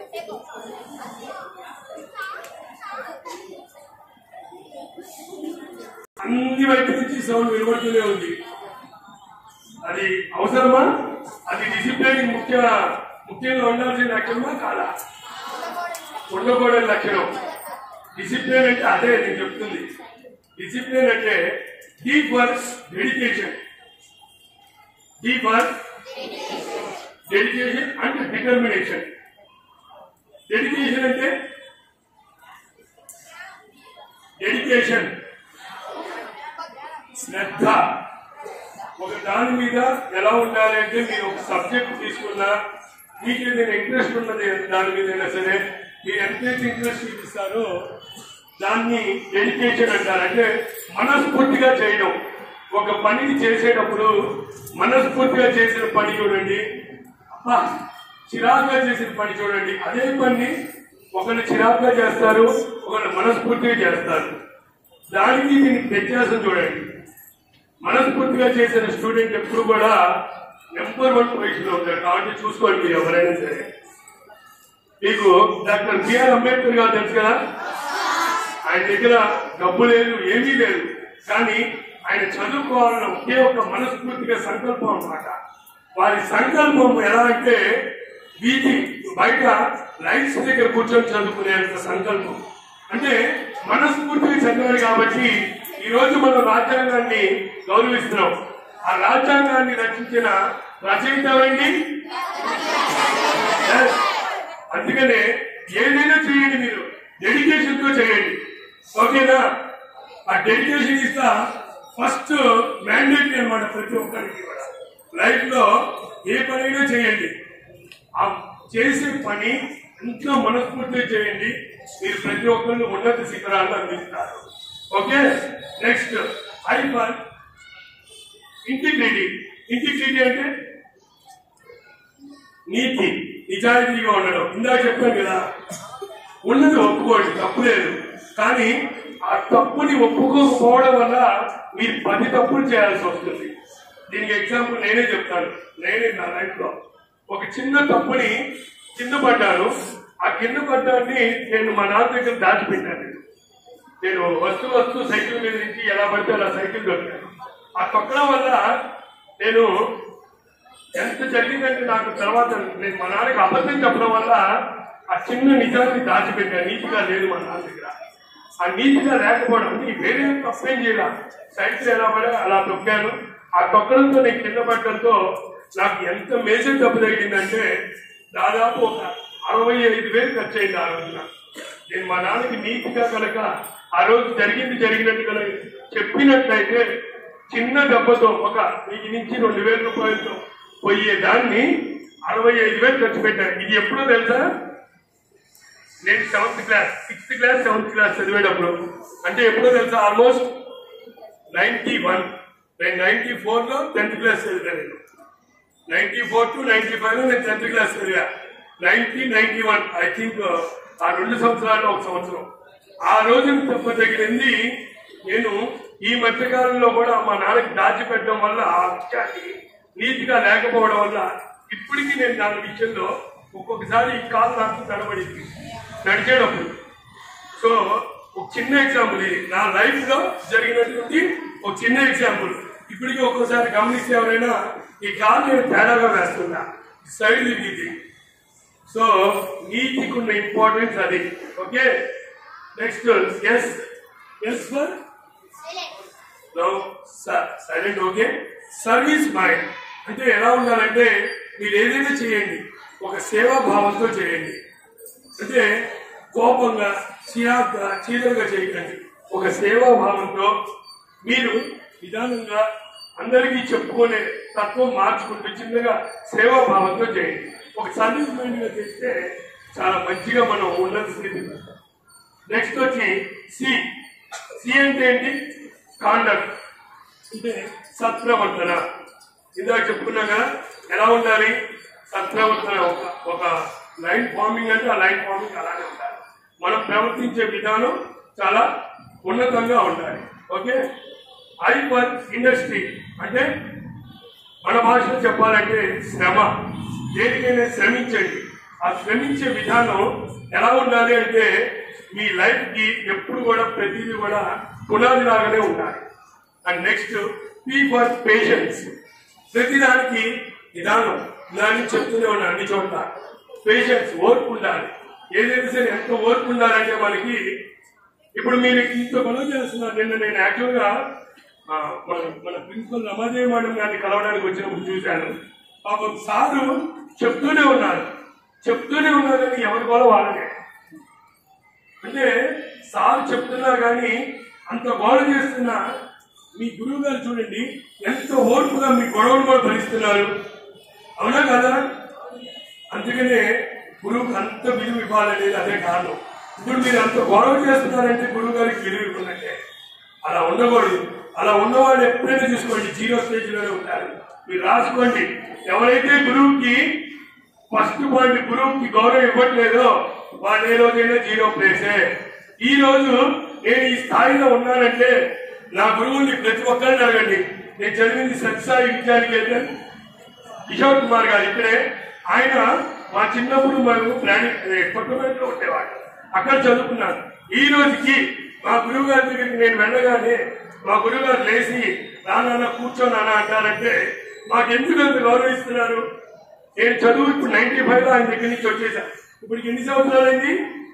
Speaker 1: అన్ని వైపు నుంచి సౌండ్ వినబడుతూనే ఉంది. అది అవసరమా? అది డిసిప్లిన్ ముఖ్యంగా ఉండాల్సిన లక్షణమా కాదా? ఉండకూడని లక్షణం. డిసిప్లిన్ అంటే అదే నేను చెప్తుంది. డిసిప్లిన్ అంటే deep work, dedication. Deep work, dedication and determination. Dedication అంటే డెడికేషన్ శ్రద్ధ. ఒక దాని మీద ఎలా ఉండాలి అంటే మీరు ఒక సబ్జెక్ట్ తీసుకున్నా, మీకు ఏదైనా ఇంట్రెస్ట్ ఉన్నది దాని మీద అయినా సరే, మీరు ఎంతైతే ఇంట్రెస్ట్ చూపిస్తారో దాన్ని డెడికేషన్ అంటారు. అంటే మనస్ఫూర్తిగా చేయడం. ఒక పనిని చేసేటప్పుడు మనస్ఫూర్తిగా చేసిన పని చూడండి, అబ్బా చిరాకుగా చేసిన పని చూడండి. అదే పని ఒకళ్ళు చిరాకుగా చేస్తారు, ఒకళ్ళు మనస్ఫూర్తిగా చేస్తారు. దానికి దీనికి వ్యత్యాసం చూడండి. మనస్ఫూర్తిగా చేసిన స్టూడెంట్ ఎప్పుడు కూడా నెంబర్ 1 పొజిషన్ లో ఉంటారు. కాబట్టి చూసుకోండి మీరు ఎవరైనా సరే. మీకు డాక్టర్ బిఆర్ అంబేద్కర్ గారు తెలుసు కదా? ఆయన దగ్గర డబ్బు లేదు, ఏమీ లేదు, కానీ ఆయన చదువుకోవాలన్న ఒకే ఒక మనస్ఫూర్తిగా సంకల్పం అన్నమాట. వారి సంకల్పం ఎలా అంటే వీధి బయట లైట్స్ దగ్గర కూర్చొని చదువుకునేంత సంకల్పం. అంటే మనస్ఫూర్తిగా చదివారు కాబట్టి ఈ రోజు మనం రాజ్యాంగాన్ని గౌరవిస్తున్నాం. ఆ రాజ్యాంగాన్ని రచించిన రచయిత ఎవరండి? అందుకనే ఏదైనా చేయండి, మీరు డెడికేషన్ తో చేయండి. ఓకేనా? ఆ డెడికేషన్ ఇస్తా ఫస్ట్ మ్యాండేట్ అనమాట ప్రతి ఒక్కరికి కూడా. లైఫ్ లో ఏ పనైనా చేయండి, ఆ చేసే పని ఎంతో మనస్ఫూర్తిగా చేయండి. మీరు ప్రతి ఒక్కరిని ఉన్నత శిఖరాలను అందిస్తారు. Okay, next I for integrity. Integrity అంటే నీతి, నిజాయితీగా ఉండడం. ఇందాక చెప్పాను కదా, ఉన్నది ఒప్పుకోండి, తప్పు లేదు. కానీ ఆ తప్పుని ఒప్పుకోకపోవడం వల్ల మీరు 10 తప్పులు చేయాల్సి వస్తుంది. దీనికి ఎగ్జాంపుల్ నేనే చెప్తాను. నేనే నా లైఫ్ లో ఒక చిన్న తప్పుని కింద పడ్డాను. ఆ కింద పడ్డాన్ని నేను మా నాన్న దగ్గర దాచిపెట్టాను. నేను వస్తూ సైకిల్ మీద నుంచి ఎలా పడితే అలా సైకిల్ దొరికాను. ఆ తొక్కడం వల్ల నేను ఎంత జరిగిందంటే నాకు తర్వాత నేను మా నాన్నకి అబద్ధం చెప్పడం వల్ల ఆ చిన్న నిజాన్ని దాచిపెట్టాను. నీతిగా లేదు మా నాన్న దగ్గర. ఆ నీతిగా లేకపోవడం, వేరే తప్పేం చేయాల, సైకిల్ ఎలా పడా అలా తొక్కాను. ఆ తొక్కడంతో నేను కింద పడడంతో నాకు ఎంత మేజర్ దెబ్బ జరిగిందంటే దాదాపు ఒక 65,000 ఖర్చు అయింది ఆ రోజున. నేను మా నాన్నకి నీతిగా కనుక ఆ రోజు జరిగినట్టు కనుక చెప్పినట్లయితే చిన్న దెబ్బతో ఒక 1000 నుంచి 2,000 రూపాయలతో పోయే దాన్ని 65,000 ఖర్చు పెట్టాను. ఇది ఎప్పుడో తెలుసా? నేను 6th క్లాస్ చదివేటప్పుడు. అంటే ఎప్పుడో తెలుసా? ఆల్మోస్ట్ 91. నేను 94లో 10th క్లాస్ చదివాను. 94 to 95లో నేను 10th క్లాస్ చదివా. 1991 ఐ థింక్ ఆ 2 సంవత్సరాల్లో 1 సంవత్సరం. ఆ రోజున తప్పదగినది. నేను ఈ మధ్యకాలంలో కూడా మా నాన్నకి దాచిపెట్టడం వల్ల ఆ విషయాన్ని నీతిగా లేకపోవడం వల్ల ఇప్పటికీ నేను దాని విషయంలో ఒక్కొక్కసారి ఈ కాలు నాకు తడబడింది నడిచేటప్పుడు. సో ఒక చిన్న ఎగ్జాంపుల్, ఇది నా లైఫ్ లో జరిగినటువంటి ఒక చిన్న ఎగ్జాంపుల్. ఇప్పటికీ ఒక్కోసారి గమనిస్తే ఎవరైనా ఈ కాలు నేను తేడాగా వేస్తున్నా, సైడ్ ఇది. సో నీతికి ఉన్న ఇంపార్టెన్స్ అది. Okay, next S for silent. Okay, service mind అంటే ఎలా ఉండాలంటే మీరు ఏదైనా చేయండి ఒక సేవా భావంతో చేయండి. అంటే కోపంగా చిరాగ్గా చీదలుగా చేయకండి. ఒక సేవా భావంతో మీరు నిదానంగా అందరికీ చెప్పుకునే తత్వం మార్చుకుంటూ చిన్నగా సేవా భావంతో చేయండి. ఒక సర్వీస్ మైండ్ గా చేస్తే చాలా మంచిగా మనం ఉన్నత స్థితి. నెక్స్ట్ వచ్చి సి అంటే ఏంటి? కాండక్ట్ అంటే సత్ప్రవర్తన. ఇందాక చెప్పుకున్నాగా ఎలా ఉండాలి సత్ప్రవర్తన. ఒక లైన్ ఫార్మింగ్ అంటే ఆ లైన్ ఫార్మింగ్ అలానే ఉండాలి. మనం ప్రవర్తించే విధానం చాలా ఉన్నతంగా ఉండాలి. ఓకే, ఐ ఫర్ ఇండస్ట్రీ అంటే మన భాషలో చెప్పాలంటే శ్రమ. దేనికైనా శ్రమించండి. ఆ శ్రమించే విధానం ఎలా ఉండాలి అంటే మీ లైఫ్ కి ఎప్పుడు కూడా ప్రతిదీ కూడా పునాది లాగానే ఉండాలి. And next P for patience. ప్రతిదానికి నిదానం. దాన్ని చెప్తూనే ఉన్నాను అన్ని చోట్ల. పేషెన్స్, ఓర్పు ఉండాలి. ఏదైతే సరే ఎంత ఓర్పు ఉండాలంటే మనకి ఇప్పుడు మీరు ఇంత గొడవ చేస్తున్నారు. నిన్న నేను యాక్చువల్గా మన ప్రిన్సిపల్ రమాదేవి మేడం గారిని కలవడానికి వచ్చినప్పుడు చూశాను. పాపం సారు చెప్తూనే ఉన్నారు కానీ ఎవరి గొడవ వాళ్ళనే. అంటే సార్ చెప్తున్నారు కానీ అంత గొడవ చేస్తున్న మీ గురువు గారు చూడండి ఎంత ఓర్పుగా మీ గొడవలు కూడా భరిస్తున్నారు. అవునా కదా? అందుకనే గురువుకి అంత విలువ ఇవ్వాలనేది అదే కారణం. ఇప్పుడు మీరు అంత గొడవ చేస్తున్నారంటే గురువు గారికి విలువ ఇవ్వనంటే అలా ఉండకూడదు. అలా ఉన్నవాళ్ళు ఎప్పుడైనా చూసుకోండి 0 స్టేజ్లోనే ఉంటారు. మీరు రాసుకోండి. ఎవరైతే గురువుకి ఫస్ట్ పాయింట్ గురువుకి గౌరవం ఇవ్వట్లేదో వాళ్ళు ఏ రోజైనా 0 ప్లేసే. ఈ రోజు నేను ఈ స్థాయిలో ఉన్నానంటే నా గురువుని ప్రతి ఒక్కరిని అడగండి. నేను చదివింది సత్యసాయి విద్యానికేతన్ కిషోర్ కుమార్ గారు ఇక్కడే. ఆయన మా చిన్నప్పుడు మేము కొత్తపేటలో ఉండేవాడు. అక్కడ చదువుకున్నాను. ఈ రోజుకి మా గురువు గారి దగ్గరికి నేను వెళ్ళగానే మా గురువు గారు లేచి రానా కూర్చోనానా అంటారంటే మాకెందుకు అంత గౌరవిస్తున్నారు? నేను చదువు ఇప్పుడు 95లో ఆయన దగ్గర నుంచి వచ్చేసాను. ఇప్పటికి ఎన్ని సంవత్సరాలు అయింది?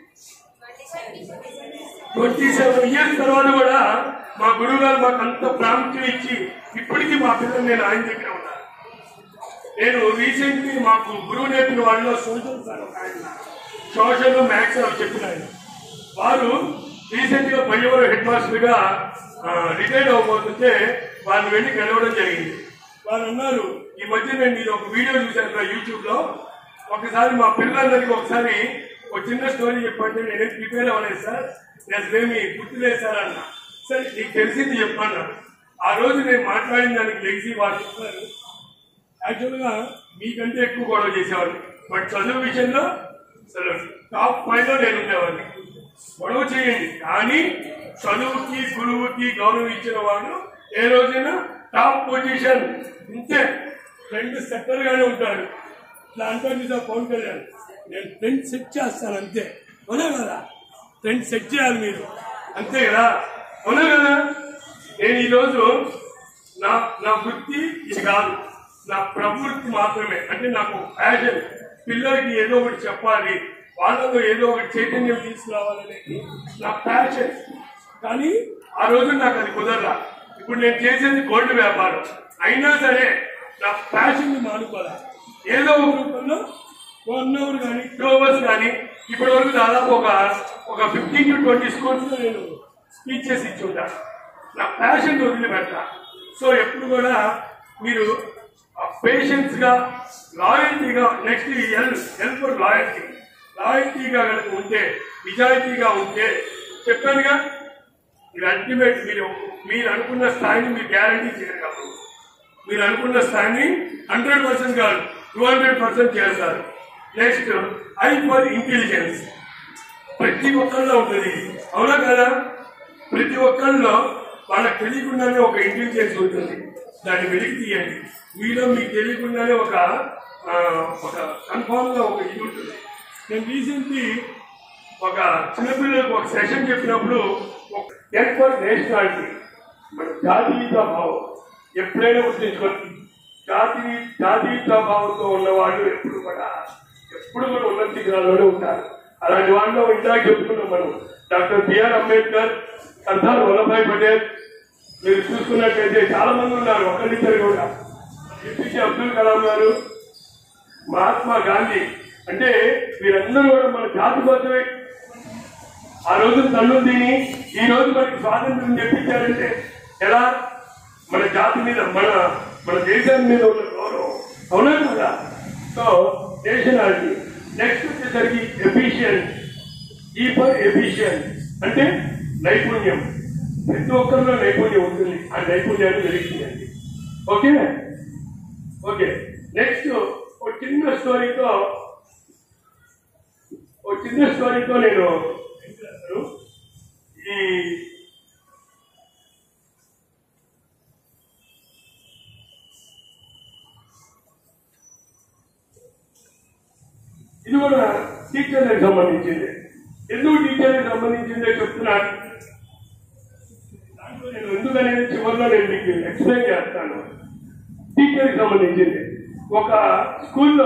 Speaker 1: 27 years తర్వాత కూడా మా గురువు గారు మాకు అంత ప్రాముఖ్యం ఇచ్చి ఇప్పటికీ మా పిల్లలు నేను ఆయన దగ్గర ఉన్నాను. నేను రీసెంట్లీ మాకు గురువు నేర్పిన వాళ్ళలో సోషల్ మ్యాథ్స్ చెప్పిన ఆయన వారు రీసెంట్ గా పయ్యవరం హెడ్ మాస్టర్ గా రిటైర్ అవ్వబోతుంటే వాళ్ళు వెళ్ళి కలవడం జరిగింది. వాళ్ళు అన్నారు ఈ మధ్య నేను ఇది ఒక వీడియో చూశాను యూట్యూబ్ లో. ఒకసారి మా పిల్లలందరికీ ఒకసారి ఒక చిన్న స్టోరీ చెప్పంటే నేనే ప్రిపేర్ అవ్వలేదు సార్, నేనేమి గుర్తులేదు సార్ అన్న. సరే నీకు తెలిసింది చెప్పన్నా. ఆ రోజు నేను మాట్లాడిన దానికి లెగిసి వాళ్ళు చెప్పారు యాక్చువల్ గా మీకంటే ఎక్కువ గొడవ చేసేవాడిని, బట్ చదువు విషయంలో అసలు టాప్ 5లో నేను ఉండేవాడిని. గొడవ చేయండి కానీ చదువుకి గురువుకి గౌరవం ఇచ్చిన వాడు ఏ రోజైనా టాప్ పొజిషన్. ఇంతే ఫ్రెండ్ సెక్టర్ గానే ఉంటాడు. దాంట్లో చూసా పవన్ కళ్యాణ్ నేను ఫ్రెండ్ సెట్ చేస్తాను అంతే. అవునా కదా? ఫ్రెండ్ సెట్ చేయాలి మీరు అంతే కదా? అవునా కదా? నేను ఈరోజు నా వృత్తి ఇది కాదు, నా ప్రవృత్తి మాత్రమే. అంటే నాకు ప్యాషన్, పిల్లలకి ఏదో ఒకటి చెప్పాలి, వాళ్ళలో ఏదో ఒకటి చైతన్యం తీసుకురావాలనేది నా ప్యాషన్. కానీ ఆ రోజు నాకు అది కుదరలా. ఇప్పుడు నేను చేసేది గోల్డ్ వ్యాపారం అయినా సరే నా ప్యాషన్ ని మానుకోవాలి. ఏదో ఒక రూపంలో 1 hour కానీ 2 hours కానీ ఇప్పటి వరకు దాదాపు ఒక 15 to 20 schools లో నేను స్పీచెస్ ఇచ్చి ఉంటాను. నా ప్యాషన్ వదిలిపెట్టా. సో ఎప్పుడు కూడా మీరు పేషెన్స్ గా లాయల్టీగా నెక్స్ట్ ఎల్ ఫర్ లాయల్టీగా కనుక ఉంటే, నిజాయితీగా ఉంటే, చెప్పానుగా మీరు అల్టిమేట్ మీరు అనుకున్న స్థాయిని మీరు గ్యారంటీ చేయగలరు. మీరు అనుకున్న స్థాయిని 100% కాదు 200% చేస్తారు. Next I for intelligence. ప్రతి ఒక్కరిలో ఉంటుంది, అవునా కదా? ప్రతి ఒక్కరిలో వాళ్ళకి తెలియకుండానే ఒక ఇంటెలిజెన్స్ ఉంటుంది. దాన్ని వెలికి తీయండి. మీలో మీకు తెలియకుండానే ఒక కన్ఫామ్ గా ఒక ఇది ఉంటుంది. నేను రీసెంట్లీ ఒక చిన్నపిల్లలకు ఒక సెషన్ చెప్పినప్పుడు ఎన్ ఫర్ నేషనాలిటీ, మన జాతీయత భావం ఎప్పుడైనా గుర్తించుకోండి. జాతీయత భావంతో ఉన్నవాళ్ళు ఎప్పుడు కూడా ఉన్నత శిఖరాల్లోనే ఉంటారు. అలాంటి వాళ్ళు ఇందాక చెప్పుకున్నాం మనం. డాక్టర్ బిఆర్ అంబేద్కర్, సర్దార్ వల్లభాయ్ పటేల్, మీరు చూసుకున్నట్లయితే చాలా మంది ఉన్నారు, ఒకరిద్దరు కూడా. ఏపీజే అబ్దుల్ కలాం గారు, మహాత్మా గాంధీ. అంటే వీరందరూ కూడా మన జాతి కోసమే ఆ రోజు తన్ను తిని ఈ రోజు మనకి స్వాతంత్రం చెప్పించారంటే ఎలా? మన జాతి మీద, మన దేశాన్ని మీద ఉన్న గౌరవం, అవునా కదా? So nationality. నెక్స్ట్ వచ్చేసరికి ఎఫిషియెంట్. ఈ ఫర్ ఎఫిషియెంట్ అంటే నైపుణ్యం. ప్రతి ఒక్కరిలో నైపుణ్యం ఉంటుంది, ఆ నైపుణ్యాన్ని వెలిగించండి. ఓకే. నెక్స్ట్ ఒక చిన్న స్టోరీతో నేను ఇది కూడా టీచర్లకు సంబంధించింది. ఎందుకు టీచర్లకు సంబంధించిందే చెప్తున్నాను. దాంట్లో నేను ఎందుకనేది చివరిలో నేను మీకు ఎక్స్ప్లెయిన్ చేస్తాను. టీచర్కి సంబంధించింది. ఒక స్కూల్లో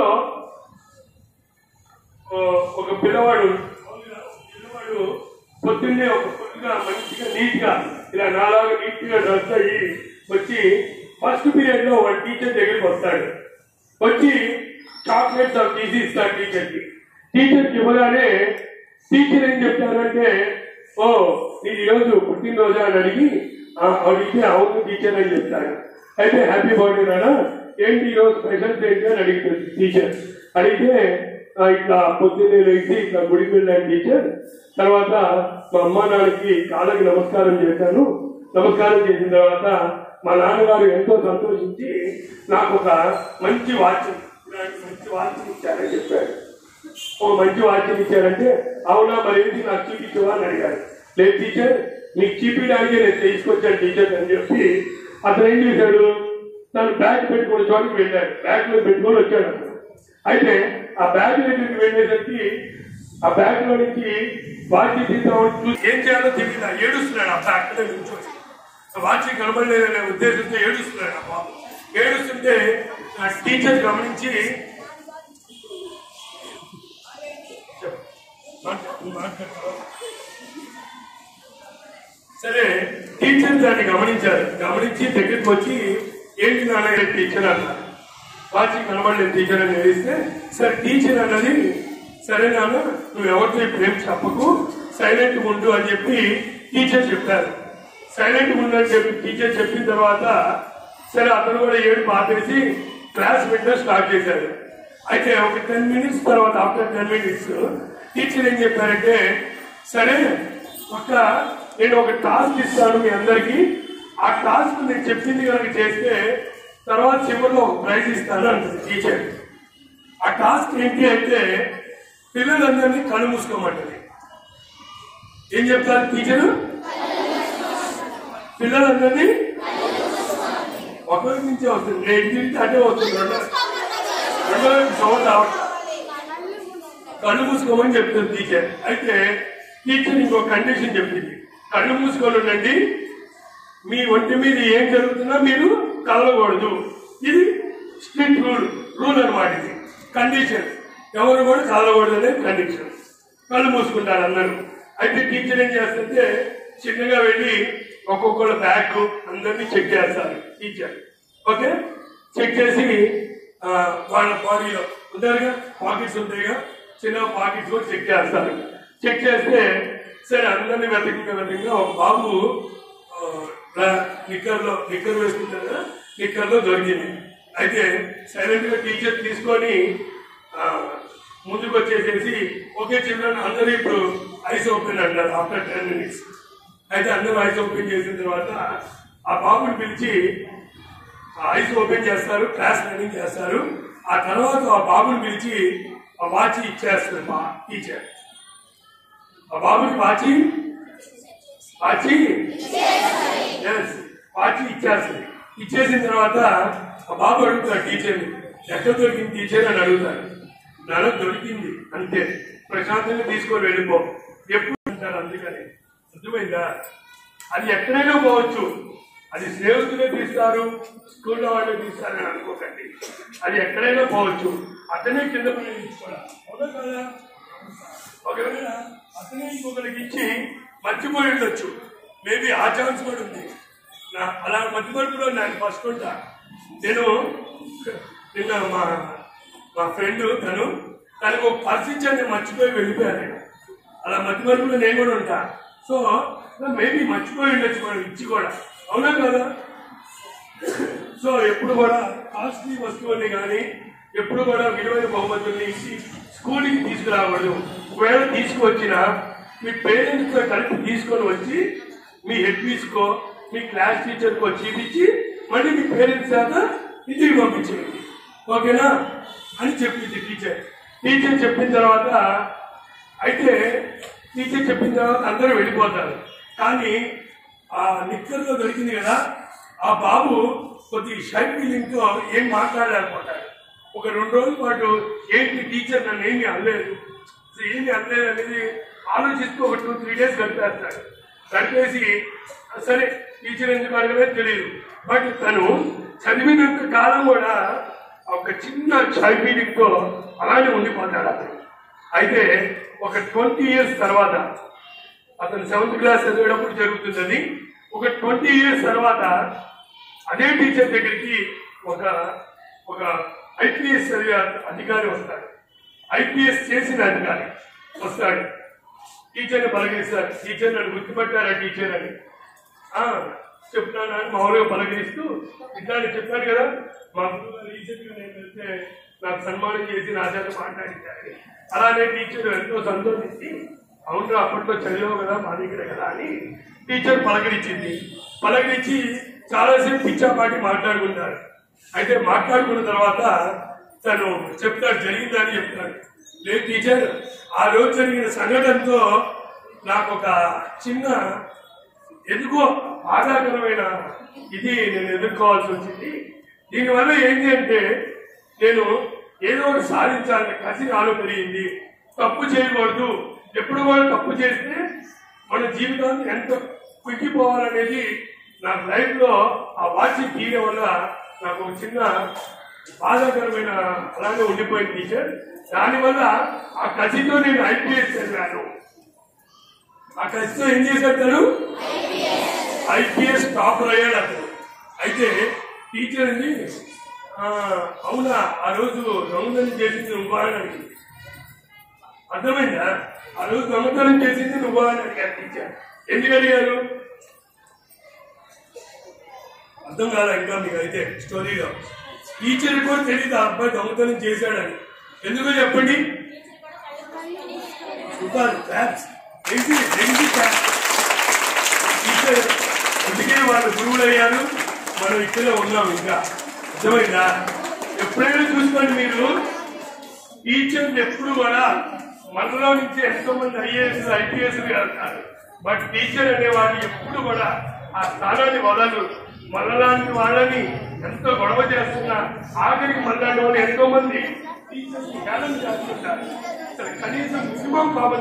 Speaker 1: ఒక పిల్లవాడు పొద్దున్నే పొద్దుగా మంచిగా నీట్ గా ఇలా నాలాగా నీట్ గా డ్రెస్ అయ్యి వచ్చి ఫస్ట్ పీరియడ్ లో ఒక టీచర్ దగ్గరికి వస్తాడు. వచ్చి చాక్లెట్స్ అవి తీసి ఇస్తాడు టీచర్కి. ఇవ్వగానే టీచర్ ఏం చెప్తారంటే, ఓ నీది ఈరోజు పుట్టినరోజా అని అడిగి అడిగితే అవును టీచర్ అని చెప్తాడు. అయితే హ్యాపీ బర్త్డే నానా, ఏంటి ఈరోజు స్పెషల్స్ ఏంటి అని అడుగుతుంది టీచర్. అడిగితే ఇట్లా పొద్దున్నే లేచి ఇట్లా గుడికి వెళ్ళాను టీచర్. తర్వాత మా అమ్మ నాన్నకి కాళ్ళకి నమస్కారం చేశాను. నమస్కారం చేసిన తర్వాత మా నాన్నగారు ఎంతో సంతోషించి నాకు ఒక మంచి వాచ్యం ఇచ్చారని చెప్పాడు. ఓ మంచి వాచ్యం ఇచ్చారంటే, అవునా మరి ఏంటి నాకు చూపించవా అని అడిగారు. లేదు టీచర్, మీకు చూపించడానికి నేను తీసుకొచ్చాను టీచర్ అని చెప్పి అతను ఏం చేశాడు, తను బ్యాగ్ పెట్టుకునే చోటుకి వెళ్ళాడు. బ్యాగ్ లో పెట్టుకొని వచ్చాడు. అయితే ఆ బ్యాగ్ దగ్గరికి వెళ్ళేసరికి ఆ బ్యాగ్ లో నుంచి వాచ్ తీద్దామని ఏం చేయాలో తెలియదు, ఏడుస్తున్నాడు. ఆ బ్యాగ్ లో కూర్చొని వాచ్ కనబడలేదనే ఉద్దేశంతో ఏడుస్తున్నాడు. ఆ బాబు ఏడుస్తుంటే ఆ టీచర్ గమనించి సరే టీచర్ దాన్ని గమనించారు. గమనించి దగ్గరికి వచ్చి ఏంటి నాన్న టీచర్ అన్నారు. వాచ్ కనబడలేదు టీచర్ అని వేస్తే, సరే టీచర్ అన్నది సరే నాన్న నువ్వు ఎవరితో ఇప్పుడు ఏం చెప్పకు, సైలెంట్ ఉండు అని చెప్పి టీచర్ చెప్పారు. సైలెంట్ ఉండు అని చెప్పి టీచర్ చెప్పిన తర్వాత సరే అతను కూడా ఏడుపు ఆపేసి క్లాస్ వినడం స్టార్ట్ చేశారు. అయితే ఒక 10 minutes తర్వాత ఆఫ్టర్ 10 minutes టీచర్ ఏం చెప్పారంటే, సరే నేను ఒక టాస్క్ ఇస్తాను మీ అందరికి, ఆ టాస్క్ నేను చెప్పింది కనుక చేస్తే తర్వాత చివరిలో ఒక ప్రైజ్ ఇస్తాను అంటుంది టీచర్. ఆ టాస్క్ ఏంటి అంటే పిల్లలందరినీ కళ్ళు మూసుకోమంటది. ఏం చెప్తారు టీచరు? పిల్లలందరినీ ఒకరి నుంచే వస్తుంది, నేను తిరిగి అటే వస్తుంది, రెండో సౌండ్ రావట్లేదు, కళ్ళు మూసుకోమని చెప్తుంది టీచర్. అయితే టీచర్ ఇంకో కండిషన్ చెప్పింది, కళ్ళు మూసుకొని ఉండండి, మీ ఒంటి మీద ఏం జరుగుతున్నా మీరు కదలకూడదు. ఇది స్ట్రిక్ట్ రూల్ అనమాట. ఇది కండిషన్, ఎవరు కూడా కదలకూడదు అనేది కండిషన్. కళ్ళు మూసుకుంటారు అందరూ. అయితే టీచర్ ఏం చేస్తుంటే చిన్నగా వెళ్ళి ఒక్కొక్కళ్ళ బ్యాగ్ అందరినీ చెక్ చేస్తారు టీచర్. ఓకే, చెక్ చేసి వాళ్ళ బాడీలో ఉంటారుగా పాకెట్స్ ఉంటాయిగా, చిన్న పాకెట్స్ కూడా చెక్ చేస్తారు. చెక్ చేస్తే సరే అందరినీ వెతకంగా ఒక బాబు నిక్కర్ వేసుకుంటారు కదా, నిక్కర్లో దొరికింది. అయితే సైలెంట్ గా టీచర్ తీసుకొని ముందుకు వచ్చేసేసి ఓకే చిల్డ్రన్ అందరూ ఇప్పుడు ఐస్ ఓపెన్ అంటారు ఆఫ్టర్ 10 minutes. అయితే అందరూ ఐస్ ఓపెన్ చేసిన తర్వాత ఆ బాబుని పిలిచి ఐస్ ఓపెన్ చేస్తారు, క్లాస్ రన్నింగ్ చేస్తారు. ఆ తర్వాత ఆ బాబుని పిలిచి ఆ వాచి ఇచ్చేస్తారు మా టీచర్. ఆ బాబుకి వాచి ఇచ్చేస్తుంది. ఇచ్చేసిన తర్వాత ఆ బాబు అడుగుతాడు టీచర్ని, ఎక్కడ దొరికింది టీచర్ అని అడుగుతాడు. నాలో దొరికింది అంతే, ప్రశాంతంగా తీసుకొని వెళ్ళిపో ఎప్పుడు అంటారు. అందుకని అర్థమైందా? అది ఎక్కడైనా పోవచ్చు. అది స్నేహితులే తీస్తారు, స్కూల్లో వాళ్ళే తీస్తారని అనుకోకండి. అది ఎక్కడైనా పోవచ్చు. అతనే కింద పని తీసుకోవాలి. అవునా కదా? ఒకవేళ అతనే ఇంకొకరికి ఇచ్చి మర్చిపోయి ఉండొచ్చు. మేబీ ఆ ఛాన్స్ కూడా ఉంది. అలా మధ్యమరుపులో నాకు ఫస్ట్ ఉంటా. నేను నిన్న మా ఫ్రెండ్ తనకు ఒక పర్స్ ఇచ్చాను, నేను మర్చిపోయి వెళ్ళిపోయాను. అలా మధ్యమరుపులో నేను కూడా ఉంటా. సో మేబీ మర్చిపోయి ఉండొచ్చు మనం ఇచ్చి కూడా. అవునా కదా? సో ఎప్పుడు కూడా కాస్ట్లీ వస్తువుల్ని కానీ ఎప్పుడు కూడా విలువైన బహుమతుల్ని ఇచ్చి స్కూల్కి తీసుకురాకూడదు. ఒకవేళ తీసుకువచ్చినా మీ పేరెంట్స్తో కలిపి తీసుకొని వచ్చి మీ హెడ్ మిస్కో మీ క్లాస్ టీచర్కో చూపించి మళ్ళీ మీ పేరెంట్స్ చేత ఇంటికి పంపించేయండి. ఓకేనా అని చెప్పింది టీచర్. టీచర్ చెప్పిన తర్వాత అందరూ వెళ్ళిపోతారు. కానీ ఆ నిక్కర్లో దొరికింది కదా, ఆ బాబు కొద్ది షై ఫీలింగ్తో ఏం మాట్లాడలేకపోతాడు. ఒక 2 రోజుల పాటు ఏంటి టీచర్ నన్ను ఏమీ అనలేదు అనేది ఆలోచిస్తూ ఒక 2-3 డేస్ గడిపేస్తాడు. గడిపేసి సరే టీచర్ ఎందుకు అడగలేదు తెలియదు, బట్ తను చదివినంత కాలం కూడా ఒక చిన్న షై ఫీలింగ్తో అలానే ఉండిపోతాడు అతను. అయితే ఒక 20 years తర్వాత, అతను 7th క్లాస్ చదివేటప్పుడు జరుగుతుంది. ఒక 20 years తర్వాత అదే టీచర్ దగ్గరికి ఒక ఐపీఎస్ చదివే అధికారి వస్తాడు. ఐపీఎస్ చేసిన అధికారి వస్తాడు. టీచర్ని పలకరిస్తారు. టీచర్ నన్ను గుర్తుపట్టారా టీచర్ అని చెప్తాను అని మామూలుగా పలకరిస్తూ ఇట్లా చెప్పాను కదా, మా గురువు రీసెంట్గా నేను వెళ్తే నాకు సన్మానం చేసి నా చేత మాట్లాడించారు. అలానే టీచర్ ఎంతో సంతోషించి అవును అప్పట్లో చదివావు కదా మా దగ్గర కదా అని టీచర్ పలకరించి చాలాసేపు పిచ్చాపాటి మాట్లాడుకుంటారు. అయితే మాట్లాడుకున్న తర్వాత తను చెప్తాడు, జరిగిందని చెప్తాడు. లేదు టీచర్, ఆ రోజు జరిగిన సంఘటనతో నాకు ఒక చిన్న ఎందుకో బాధాకరమైన ఇది నేను ఎదుర్కోవాల్సి వచ్చింది. దీనివల్ల ఏంటి అంటే నేను ఏదో ఒకటి సాధించాలని కసి నాలో పెరిగింది. తప్పు చేయకూడదు, ఎప్పుడు కూడా తప్పు చేస్తే మన జీవితాన్ని ఎంత కుంగిపోవాలనేది నాకు లైఫ్లో ఆ వాచ్ తీయడం వల్ల నాకు ఒక చిన్న బాధాకరమైన అలాగే ఉండిపోయింది టీచర్. దానివల్ల ఆ కసితో నేను ఐపీఎస్ చదివాను. ఆ కసితో ఏం చేశాడు? ఐపీఎస్ టాపర్ అయ్యాడు అతను. అయితే టీచర్ అండి అవునా ఆ రోజు దొంగతనం చేసింది నువ్వా అని అడిగింది. అర్థమైందా? ఆ రోజు దొంగతనం చేసింది నువ్వా అని అడిగారు టీచర్. ఎందుకు అడిగారు? అర్థం కాదా ఇంకా మీకు? అయితే స్టోరీలో టీచర్ కూడా తెలియదు ఆ అబ్బాయి దొంగతనం చేశాడని. ఎందుకో చెప్పండి. టీచర్ అందుకే వాళ్ళు గురువులు అయ్యారు, మనం ఇక్కడే ఉన్నాం. ఇంకా అర్థమైందా? ఎప్పుడైనా చూసుకోండి మీరు, టీచర్లు ఎప్పుడు కూడా మనలో నుంచి ఎంతో మంది ఐఏఎస్ ఐపీఎస్ వెళ్తారు. బట్ టీచర్ అనేవాళ్ళు ఎప్పుడు కూడా ఆ స్థానాన్ని వదలరు. మనలాంటి వాళ్ళని ఎంతో గొడవ చేస్తున్నా ఆఖరికి మనలాంటి వాళ్ళు ఎంతో మంది టీచర్స్ ధ్యానం చేస్తుంటారు. కనీసం మినిమం కామన్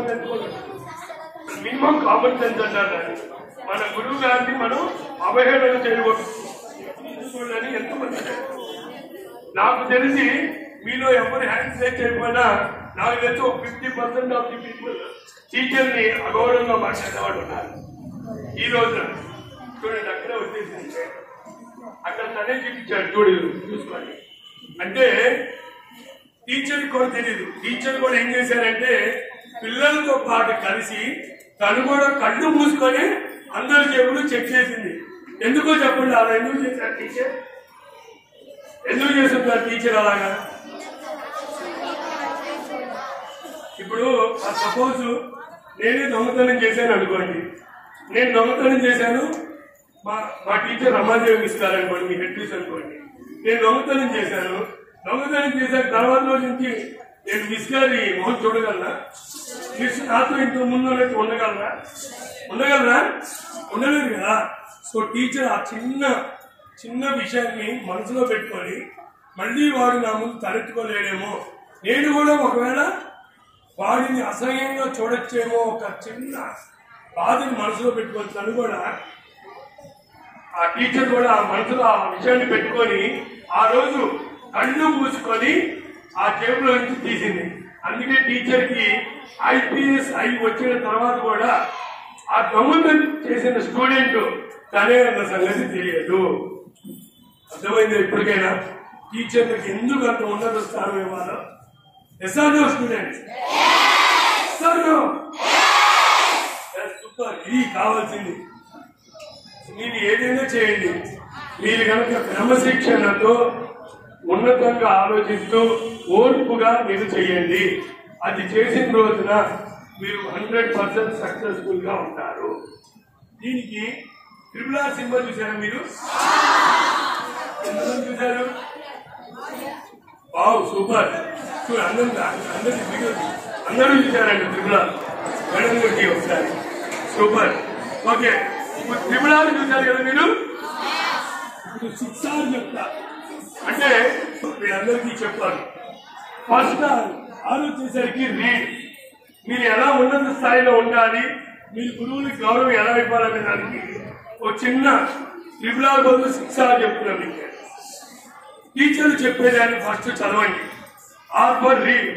Speaker 1: సెన్స్ అంటారు. మన గురువు గారిని మనం అవహేళన చేయకూడదని ఎంతమంది. నాకు తెలిసి మీలో ఎవరు హ్యాండ్ షేక్ చేయకపోయినా నాకు తెలిసి ఒక 50% ఆఫ్ ది పీపుల్ టీచర్ని అగౌరవంగా మాట్లాడేవాడు ఉన్నారు. ఈ రోజున చూడండి అక్కడే వచ్చేసింది, అక్కడ తనే చూపించాడు చూసుకోండి. అంటే టీచర్ కూడా తెలియదు. టీచర్ కూడా ఏం చేశారంటే పిల్లలతో పాటు కలిసి తను కూడా కళ్ళు మూసుకొని అందరి జేబులు చెక్ చేసింది. ఎందుకో చెప్పండి, అలా ఎందుకు చేశారు టీచర్? ఎందుకు చేస్తున్నారు టీచర్ అలాగా? ఇప్పుడు సపోజ్ నేనే దొంగతనం చేశాను అనుకోండి, నేను దొంగతనం చేశాను, మా టీచర్ రమాదేవి ఇస్తారనుకోండి, మీ హెడ్ టీచర్ అనుకోండి, నేను దొంగతనం చేశాను. దొంగతనం చేశాక తర్వాత రోజు నుంచి నేను మిస్ గారి మొహం చూడగలనా? మిస్ నాతో ఇంత ముందు ఉండగలరా? ఉండలేదు కదా. సో టీచర్ ఆ చిన్న విషయాన్ని మనసులో పెట్టుకొని మళ్ళీ వాడు నా ముందు తలెత్తుకోలేడేమో, నేను కూడా ఒకవేళ వాడిని అసహ్యంగా చూడొచ్చేమో, ఒక చిన్న బాధని మనసులో పెట్టుకొని తను కూడా ఆ టీచర్ కూడా ఆ మనసులో ఆ విషయాన్ని పెట్టుకొని ఆ రోజు కళ్ళు మూసుకొని ఆ జేబులో నుంచి తీసింది. అందుకే టీచర్ కి IPS అయి వచ్చిన తర్వాత కూడా ఆ దొంగతనం చేసిన స్టూడెంట్ తనే అన్న సంగతి తెలియదు. అర్థమైంది ఇప్పటికైనా టీచర్లకు ఎందుకు అంత ఉన్నత స్థానం ఇవ్వాలో? Yes or no students, super. ఇది కావాల్సింది. మీరు ఏదైనా చేయండి, మీరు కనుక క్రమశిక్షణతో ఉన్నతంగా ఆలోచిస్తూ ఓర్పుగా మీరు చేయండి. అది చేసిన రోజున మీరు 100% సక్సెస్ఫుల్ గా ఉంటారు. దీనికి త్రిపుల సింబల్ చూసారా? మీరు చూసారు? Wow, super. అందరూ చూసారండి త్రిపుల. మేడం గురించి ఒకసారి సూపర్. ఓకే, త్రిపులాలు చూసారు కదా మీరు? ఇప్పుడు 6 hours చెప్తా, అంటే మీరందరికీ చెప్పాలి. ఫస్ట్ ఆలోచించేసరికి రీడ్. మీరు ఎలా ఉన్నత స్థాయిలో ఉండాలి, మీరు గురువులకి గౌరవం ఎలా ఇవ్వాలనే దానికి ఒక చిన్న త్రిపులాల బదులు 6 hours చెప్తున్నాను మీకు. టీచర్లు చెప్పేదాన్ని ఫస్ట్ చదవండి. R for read.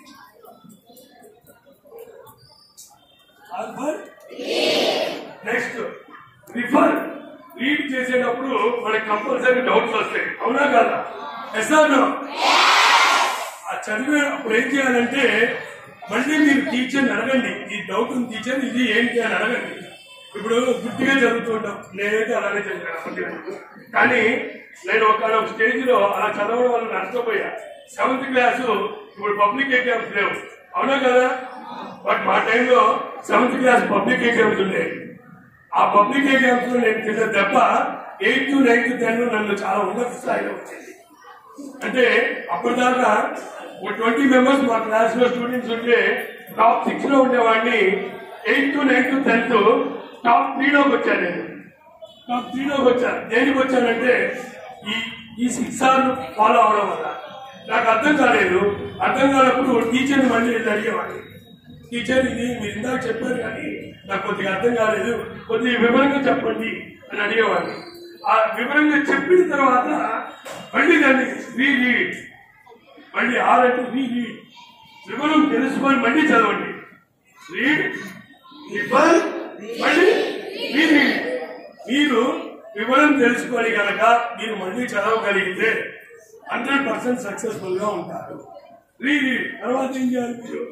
Speaker 1: Next refer. Read చేసేటప్పుడు మనకి కంపల్సరీ డౌట్స్ వస్తాయి, అవునా కదా? ఎస్ఆర్నో? ఆ చదివేటప్పుడు ఏం చేయాలంటే మళ్ళీ మీరు టీచర్ని అడగండి. ఈ డౌట్ ఉంది టీచర్, ఇది ఏంటి అని అడగండి. ఇప్పుడు గుర్తుగా చదువుతుంటాం, నేనైతే అలానే చదివాను. కానీ నేను ఒక స్టేజ్ లో అలా చదవడం వల్ల నష్టపోయా. 7th క్లాసు ఇప్పుడు పబ్లిక్ ఎగ్జామ్స్ లేవు, అవునా కదా? బట్ మా టైంలో 7th క్లాస్ పబ్లిక్ ఎగ్జామ్స్ ఉండేవి. ఆ పబ్లిక్ ఎగ్జామ్స్ లో నేను తిన్న దెబ్బ 8th, 9th, 10th నన్ను చాలా ఉన్నత స్థాయిలో వచ్చింది. అంటే అప్పటిదాకా 20 మెంబర్స్ మా క్లాస్ లో స్టూడెంట్స్ ఉంటే టాప్ 6 లో ఉండేవాడిని. 8th, 9th, 10th టాప్ 3లోకి వచ్చాను. నేను టాప్ 3లోకి వచ్చాను. దేనికి వచ్చానంటే ఈ 6 hours ఫాలో అవడం వల్ల. నాకు అర్థం కాలేదు. అర్థం కానప్పుడు టీచర్ని మళ్ళీ అడిగేవాడిని, టీచర్ ఇది మీరు ఇందాక చెప్పారు కానీ నాకు కొద్దిగా అర్థం కాలేదు, కొద్దిగా వివరంగా చెప్పండి అని అడిగేవాడిని. ఆ వివరంగా చెప్పిన తర్వాత మళ్ళీ దాన్ని రీరీడ్, మళ్ళీ ఆరంటే రీరీడ్, వివరం తెలుసుకొని మళ్ళీ చదవండి. రీడ్, రిఫర్, మళ్ళీ రీరీడ్. మీరు వివరం తెలుసుకొని కనుక మీరు మళ్ళీ చదవగలిగితే 100% సక్సెస్ఫుల్ గా ఉంటారు. రీరీడ్ తర్వాత ఏం చేయాలి? మీరు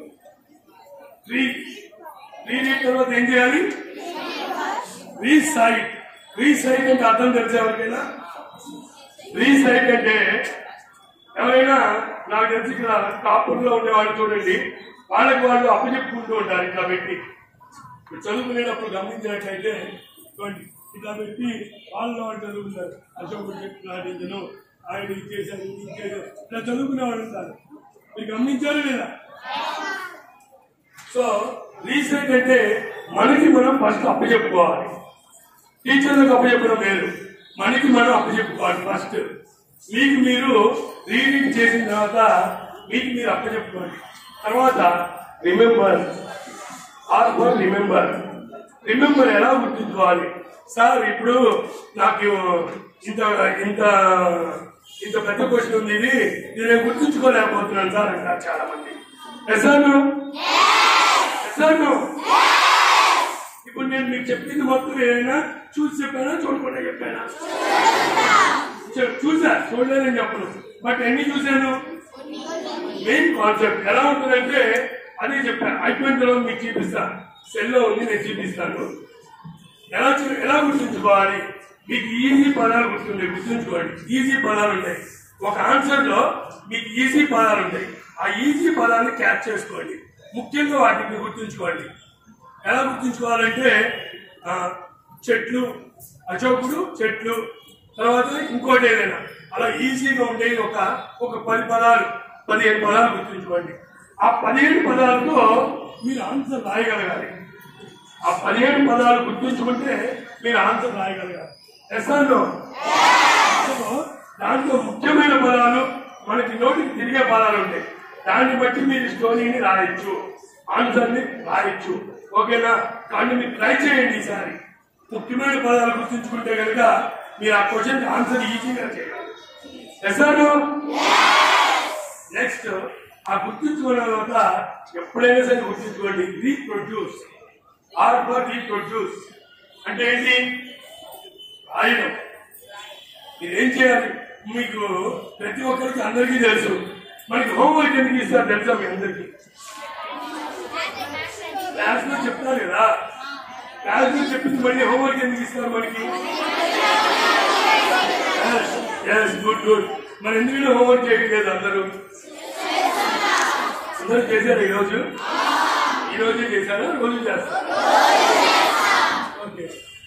Speaker 1: రీరీడ్ తర్వాత ఏం చేయాలి? రీసైట్. రీసైట్ అంటే అర్థం తెలిసే ఎవరికైనా? రీసైట్ అంటే ఎవరైనా నాకు తెలిసి ఇక్కడ టాపర్లో ఉండేవాళ్ళు చూడండి, వాళ్ళకి వాళ్ళు అప్పచెప్పుకుంటూ ఉంటారు. ఇట్లా పెట్టి చదువుకునేటప్పుడు గమనించినట్లయితే ఇట్లా పెట్టి వాళ్ళు చదువుకుంటారు. అశోకుడు చెప్పి నాటించను, ఆయన ఇచ్చేసాను, ఇచ్చేసాను, ఇట్లా చదువుకునే వాళ్ళు ఉంటారు. మీరు గమనించారు లేదా? సో రీసెంట్ అంటే మనకి మనం ఫస్ట్ అప్పచెప్పుకోవాలి. టీచర్లకు అప్పచెప్పడం లేదు, మనకి మనం అప్పచెప్పుకోవాలి. ఫస్ట్ మీకు మీరు రీడింగ్ చేసిన తర్వాత మీకు మీరు అప్పచెప్పుకోండి. తర్వాత remember. R for remember. Remember ఎలా గుర్తుంచుకోవాలి? సార్ ఇప్పుడు నాకు ఇంత ఇంత ఇంత పెద్ద క్వశ్చన్ ఉంది, ఇది నేను గుర్తుంచుకోలేకపోతున్నాను సార్ అంటారు చాలా మంది. ఎస్ఆర్నో? ఎస్ఆర్నో? ఇప్పుడు నేను మీకు చెప్పింది మొత్తం ఏదైనా చూసి చెప్పానా, చూడకుండా చెప్పానా? చూసా, చూడలేదని చెప్పను. బట్ ఎన్ని చూశాను? మెయిన్ కాన్సెప్ట్ ఎలా ఉంటుందంటే అదే చెప్పాను. అయిపోయిన తర్వాత మీకు చూపిస్తా, సెల్లో ఉంది, నేను చూపిస్తాను. ఎలా గుర్తుంచుకోవాలి? మీకు ఈజీ పదాలు గుర్తుంచుకోండి. ఈజీ పదాలు ఉంటాయి ఒక ఆన్సర్ లో, మీకు ఈజీ పదాలు ఉంటాయి. ఆ ఈజీ పదాన్ని క్యాచ్ చేసుకోండి. ముఖ్యంగా వాటిని గుర్తుంచుకోండి. ఎలా గుర్తుంచుకోవాలంటే చెట్లు, అశోకుడు చెట్లు, తర్వాత ఇంకోటి ఏదైనా అలా ఈజీగా ఉండేది ఒక 10 పదాలు 15 పదాలు గుర్తుంచుకోండి. ఆ 15 పదాలతో మీరు ఆన్సర్ రాయగలగాలి. ఆ 15 పదాలు గుర్తుంచుకుంటే మీరు ఆన్సర్ రాయగలగాలి. ఎస్ఆర్లో దాంట్లో ముఖ్యమైన పదాలు మనకి నోటికి తిరిగే పదాలు ఉంటాయి. దాన్ని బట్టి మీరు స్టోరీని రాయొచ్చు, ఆన్సర్ని రాయొచ్చు. ఓకేనా? కానీ మీరు ట్రై చేయండి ఈసారి. ముఖ్యమైన పదాలు గుర్తుంచుకుంటే కనుక మీరు ఆ క్వశ్చన్ ఆన్సర్ ఈజీగా చేయాలి. ఎస్ఆర్ నెక్స్ట్ ఆ గుర్తుంచుకున్న తర్వాత ఎప్పుడైనా సరే గుర్తుంచుకోండి, రీప్రొడ్యూస్. ఆర్ ఫర్ రీప్రొడ్యూస్ అంటే ఏంటి? రాయడం. మీరేం చేయాలి? మీకు ప్రతి ఒక్కరికి అందరికీ తెలుసు. మనకి హోంవర్క్ ఎందుకు ఇస్తారు తెలుసా? మీ అందరికి క్లాస్ లో చెప్తారు కదా, క్లాస్ లో చెప్పింది మళ్ళీ హోంవర్క్ ఎందుకు ఇస్తారు మనకి? Good good. మరి ఎందుకంటే హోంవర్క్ చేయట్లేదు అందరూ చేశారు. ఈరోజే చేశారా? రోజు చేస్తారు. ఓకే.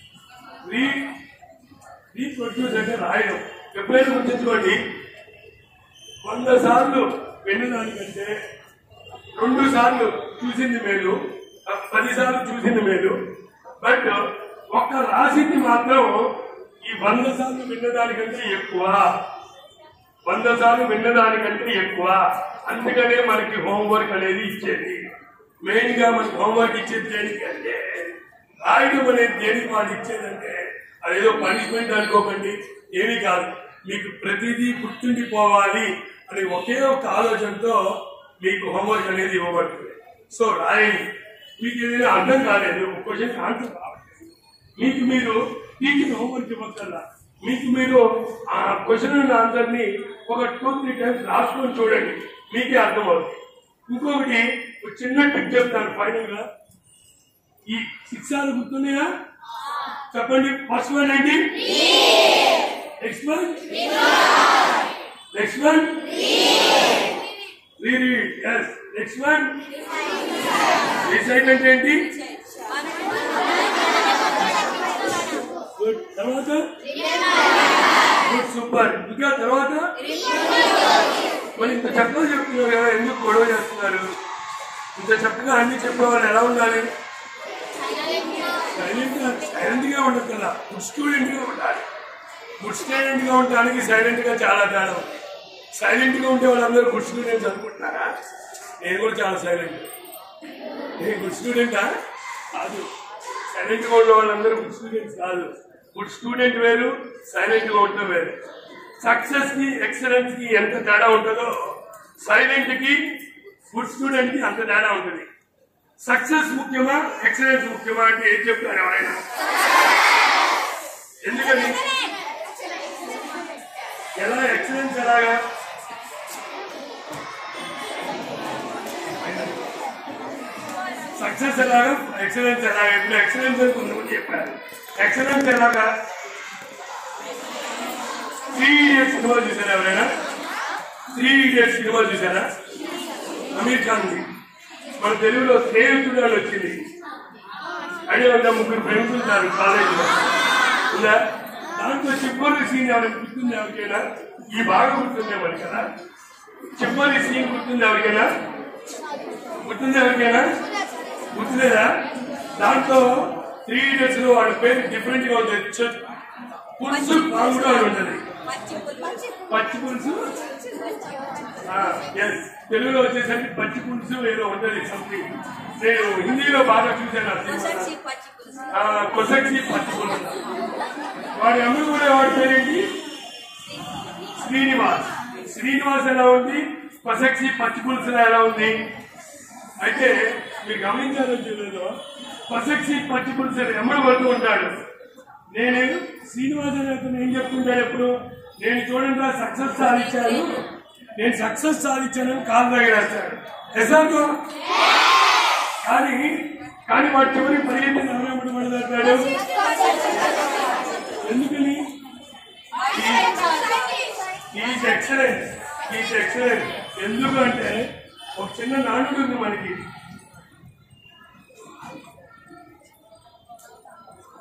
Speaker 1: రీప్రొడ్యూస్ అంటే రాయడం. ఎప్పుడైనా గుర్తుంచుకోండి, 100 సార్లు విన్నదానికంటే 2 సార్లు చూసింది మేలు, 10 సార్లు చూసింది మేలు. బట్ ఒక్క రాసింది మాత్రం ఈ 100 సార్లు విన్నదానికంటే ఎక్కువ. 100 సార్లు విన్నదానికంటే ఎక్కువ. అందుకనే మనకి హోంవర్క్ అనేది ఇచ్చేది. మెయిన్ గా మనకి హోంవర్క్ ఇచ్చేది దేనికి అంటే, రాయడం అనేది దేనికి వాళ్ళు ఇచ్చేదంటే అదేదో పనిష్మెంట్ అనుకోకండి, ఏమీ కాదు. మీకు ప్రతిదీ గుర్తుండిపోవాలి అని ఒకే ఒక ఆలోచనతో మీకు హోంవర్క్ అనేది ఇవ్వబడుతుంది. సో రాయండి. మీకు ఏదైనా అర్థం కాలేదు, క్వశ్చన్ ఆన్సర్ రావట్లేదు, మీకు మీరు టీచర్ హోంవర్క్ ఇవ్వగలరా? మీకు మీరు ఆ క్వశ్చన్ ఆన్సర్ ని ఒక 2-3 టైమ్స్ రాసుకొని చూడండి, మీకే అర్థమవుతుంది. ఇంకొకటి చిన్న టిప్ చెప్తాను ఫైనల్ గా. ఈ 6 సార్లు గుర్తున్నాయా? చెప్పండి. ఫస్ట్ వన్ ఏంటి? Next one read. Yes. Next one recite అంటే ఏంటి? గుడ్. తర్వాత గుడ్, సూపర్. ఇంకా తర్వాత మరి ఇంత చక్కగా చెప్తున్నారు కదా, ఎందుకు గొడవ చేస్తున్నారు? ఇంత చక్కగా అన్ని చెప్పేవాళ్ళు ఎలా ఉండాలి? సైలెంట్ గా ఉండదు కదా, గుడ్ స్టూడెంట్ గా ఉండాలి. గుడ్ స్టూడెంట్ గా ఉండడానికి సైలెంట్ గా చాలా తేడా. సైలెంట్ గా ఉండే వాళ్ళందరూ గుడ్ స్టూడెంట్స్ అనుకుంటున్నారా? నేను కూడా చాలా సైలెంట్. నేను గుడ్ స్టూడెంటా? కాదు. సైలెంట్ గా ఉండే వాళ్ళందరూ గుడ్ స్టూడెంట్స్ కాదు. గుడ్ స్టూడెంట్ వేరు, సైలెంట్ గా ఉండటం వేరు. సక్సెస్ కి ఎక్సలెన్స్ కి ఎంత తేడా ఉంటుందో సైలెంట్ కి గుడ్ స్టూడెంట్ కి అంత తేడా ఉంటుంది. సక్సెస్ ముఖ్యమా, ఎక్సలెన్స్ ముఖ్యమా అంటే ఏం చెప్తారు ఎవరైనా? ఎందుకని? ఎలా ఎక్సలెన్స్ ఎలాగా? సక్సెస్ ఎలాగా, ఎక్సలెన్స్ ఎలాగా? ఇప్పుడు ఎక్సలెన్స్ అని కొంతమంది చెప్పారు. ఎక్సలెన్స్ ఎలాగా? 3 Idiots సినిమా చూసారా ఎవరైనా? 3 Idiots సినిమా చూసారా? అమీర్ ఖాన్ ది. మన తెలుగులో స్నేహితుడు అని వచ్చింది. అదే ఒక 3 ఫ్రెండ్స్ ఉంటారు కాలేజీలో ఉందా? దాంట్లో చివరి సీన్ ఎవరికి గుర్తుంది? ఎవరికైనా ఈ బాగా గుర్తుందే మరి కదా. చివరి సీన్ గుర్తుంది ఎవరికైనా? గుర్తుంది ఎవరికైనా? గుర్తులేదా? దాంట్లో 3 Idiots లో వాడి పేరు డిఫరెంట్ గా ఉంటుంది. పులుసు పాముడు అని ఉంటుంది. పచ్చి పులుసు, తెలుగులో వచ్చేసరికి పచ్చి పులుసు ఏదో ఉంటుంది సంథింగ్. నేను హిందీలో బాగా చూశాను. కొసక్సి పచ్చి పులుసు. వాడి అమ్మ కూడా వాడి పేరేంటి? శ్రీనివాస్. శ్రీనివాస్ ఎలా ఉంది? కొసక్సి పచ్చి పులుసులో ఎలా ఉంది? అయితే మీరు గమనించాలని తెలియదు, కొసక్సి పచ్చి పులుసు ఎమ్మడి పడుతూ ఉంటాడు. నేను శ్రీనివాస్ అనే అతను ఏం చెప్తుంటాడు ఎప్పుడు? నేను చూడండి సక్సెస్ సాధించాను, నేను సక్సెస్ సాధించానని కాలు దగ్గరేస్తాడు. ఎసార్గో కానీ వాడు చివరి పరిగెత్తి ఎవరెప్పుడు పడతాడు? ఎందుకని? Is excellent. ఎందుకంటే ఒక చిన్న నానుడు ఉంది మనకి.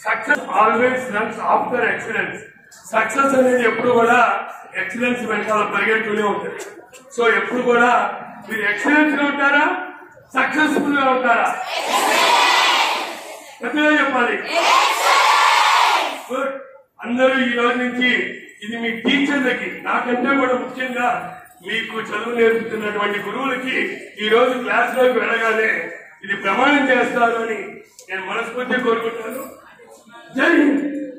Speaker 1: Success always runs after excellence. Success అనేది ఎప్పుడు కూడా ఎక్సలెన్స్ వెనకాల పరిగెడుతూనే ఉంటుంది. సో ఎప్పుడు కూడా మీరు ఎక్సలెన్స్ గా ఉంటారా, సక్సెస్ఫుల్ గా ఉంటారా? పెద్దగా చెప్పాలి. గుడ్. అందరూ ఈ రోజు నుంచి ఇది మీ టీచర్లకి, నాకంటే కూడా ముఖ్యంగా మీకు చదువు నేర్పుతున్నటువంటి గురువులకి ఈ రోజు క్లాస్ లోకి వెళ్ళగానే ఇది ప్రమాణం చేస్తారు అని నేను మనస్ఫూర్తిగా కోరుకుంటాను. జై హింద్.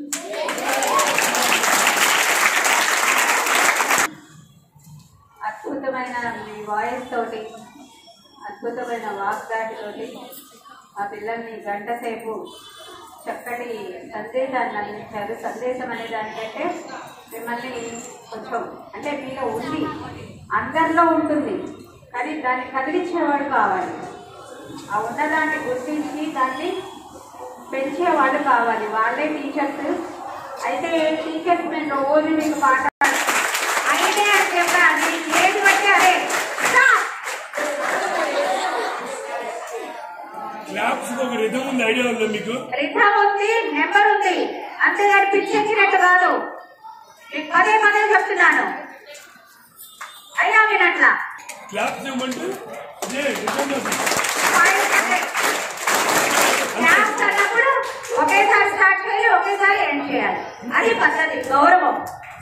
Speaker 2: అద్భుతమైన మీ వాయిస్ తోటి, అద్భుతమైన వాగ్దాటితోటి ఆ పిల్లల్ని గంట సేపు చక్కటి సందేశాన్ని అందించారు. సందేశం అనే దానికంటే మిమ్మల్ని కొంచెం అంటే మీలో ఉంది, అందరిలో ఉంటుంది, కానీ దాన్ని కదిలించేవాడు కావాలి. ఆ ఉన్నదాన్ని గుర్తించి దాన్ని పెంచేవాళ్ళు కావాలి. వాళ్ళే టీచర్స్. అయితే టీచర్స్ మేము రోజు మీకు పాఠాలు అయితే అని చెప్పాలి, ఏది బట్టి అదే
Speaker 1: రిథం ఉంది. ఐడియా ఉందా మీకు?
Speaker 2: రిథం ఉంది, నెంబర్ ఉంది, అంతేగాని పిచ్చెక్కినట్టు కాదు. మీకు పదే పదే చెప్తున్నాను, అయినా వినట్లా.
Speaker 1: క్లాప్స్ ఇవ్వమంటే
Speaker 2: క్లాప్స్ అన్నప్పుడు ఒకేసారి స్టార్ట్ చేయాలి, ఒకేసారి ఎండ్ చేయాలి. అది పద్ధతి, గౌరవం.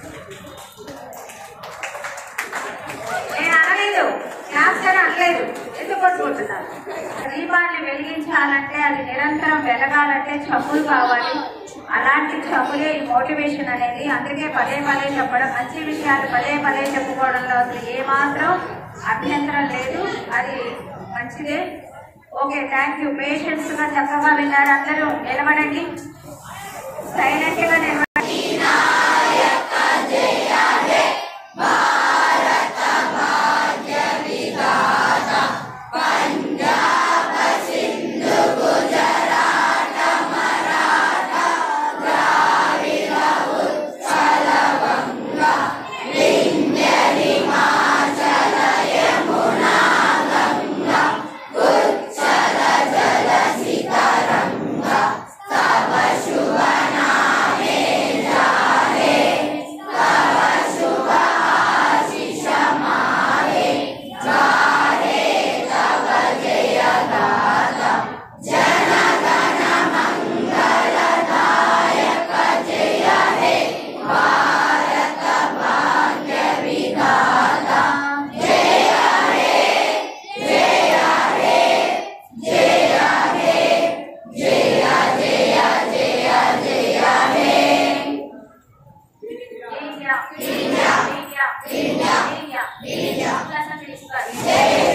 Speaker 2: నేను అనలేదు, క్లాప్స్ అని అనలేదు. ఎందుకు కొట్టుకుంటున్నాను? దీపాన్ని వెలిగించాలంటే, అది నిరంతరం వెలగాలంటే చప్పులు కావాలి. అలాంటి చప్పులే ఈ మోటివేషన్ అనేది. అందుకే పదే పదే చెప్పడం, మంచి విషయాలు పదే పదే చెప్పుకోవడంలో అసలు ఏమాత్రం అభ్యంతరం లేదు. అది మంచిదే. Okay, thank you. పేషెన్స్ గా చక్కగా విన్నారు. అందరూ నిలబడండి, సైలెంట్ గా నిలబడండి. India.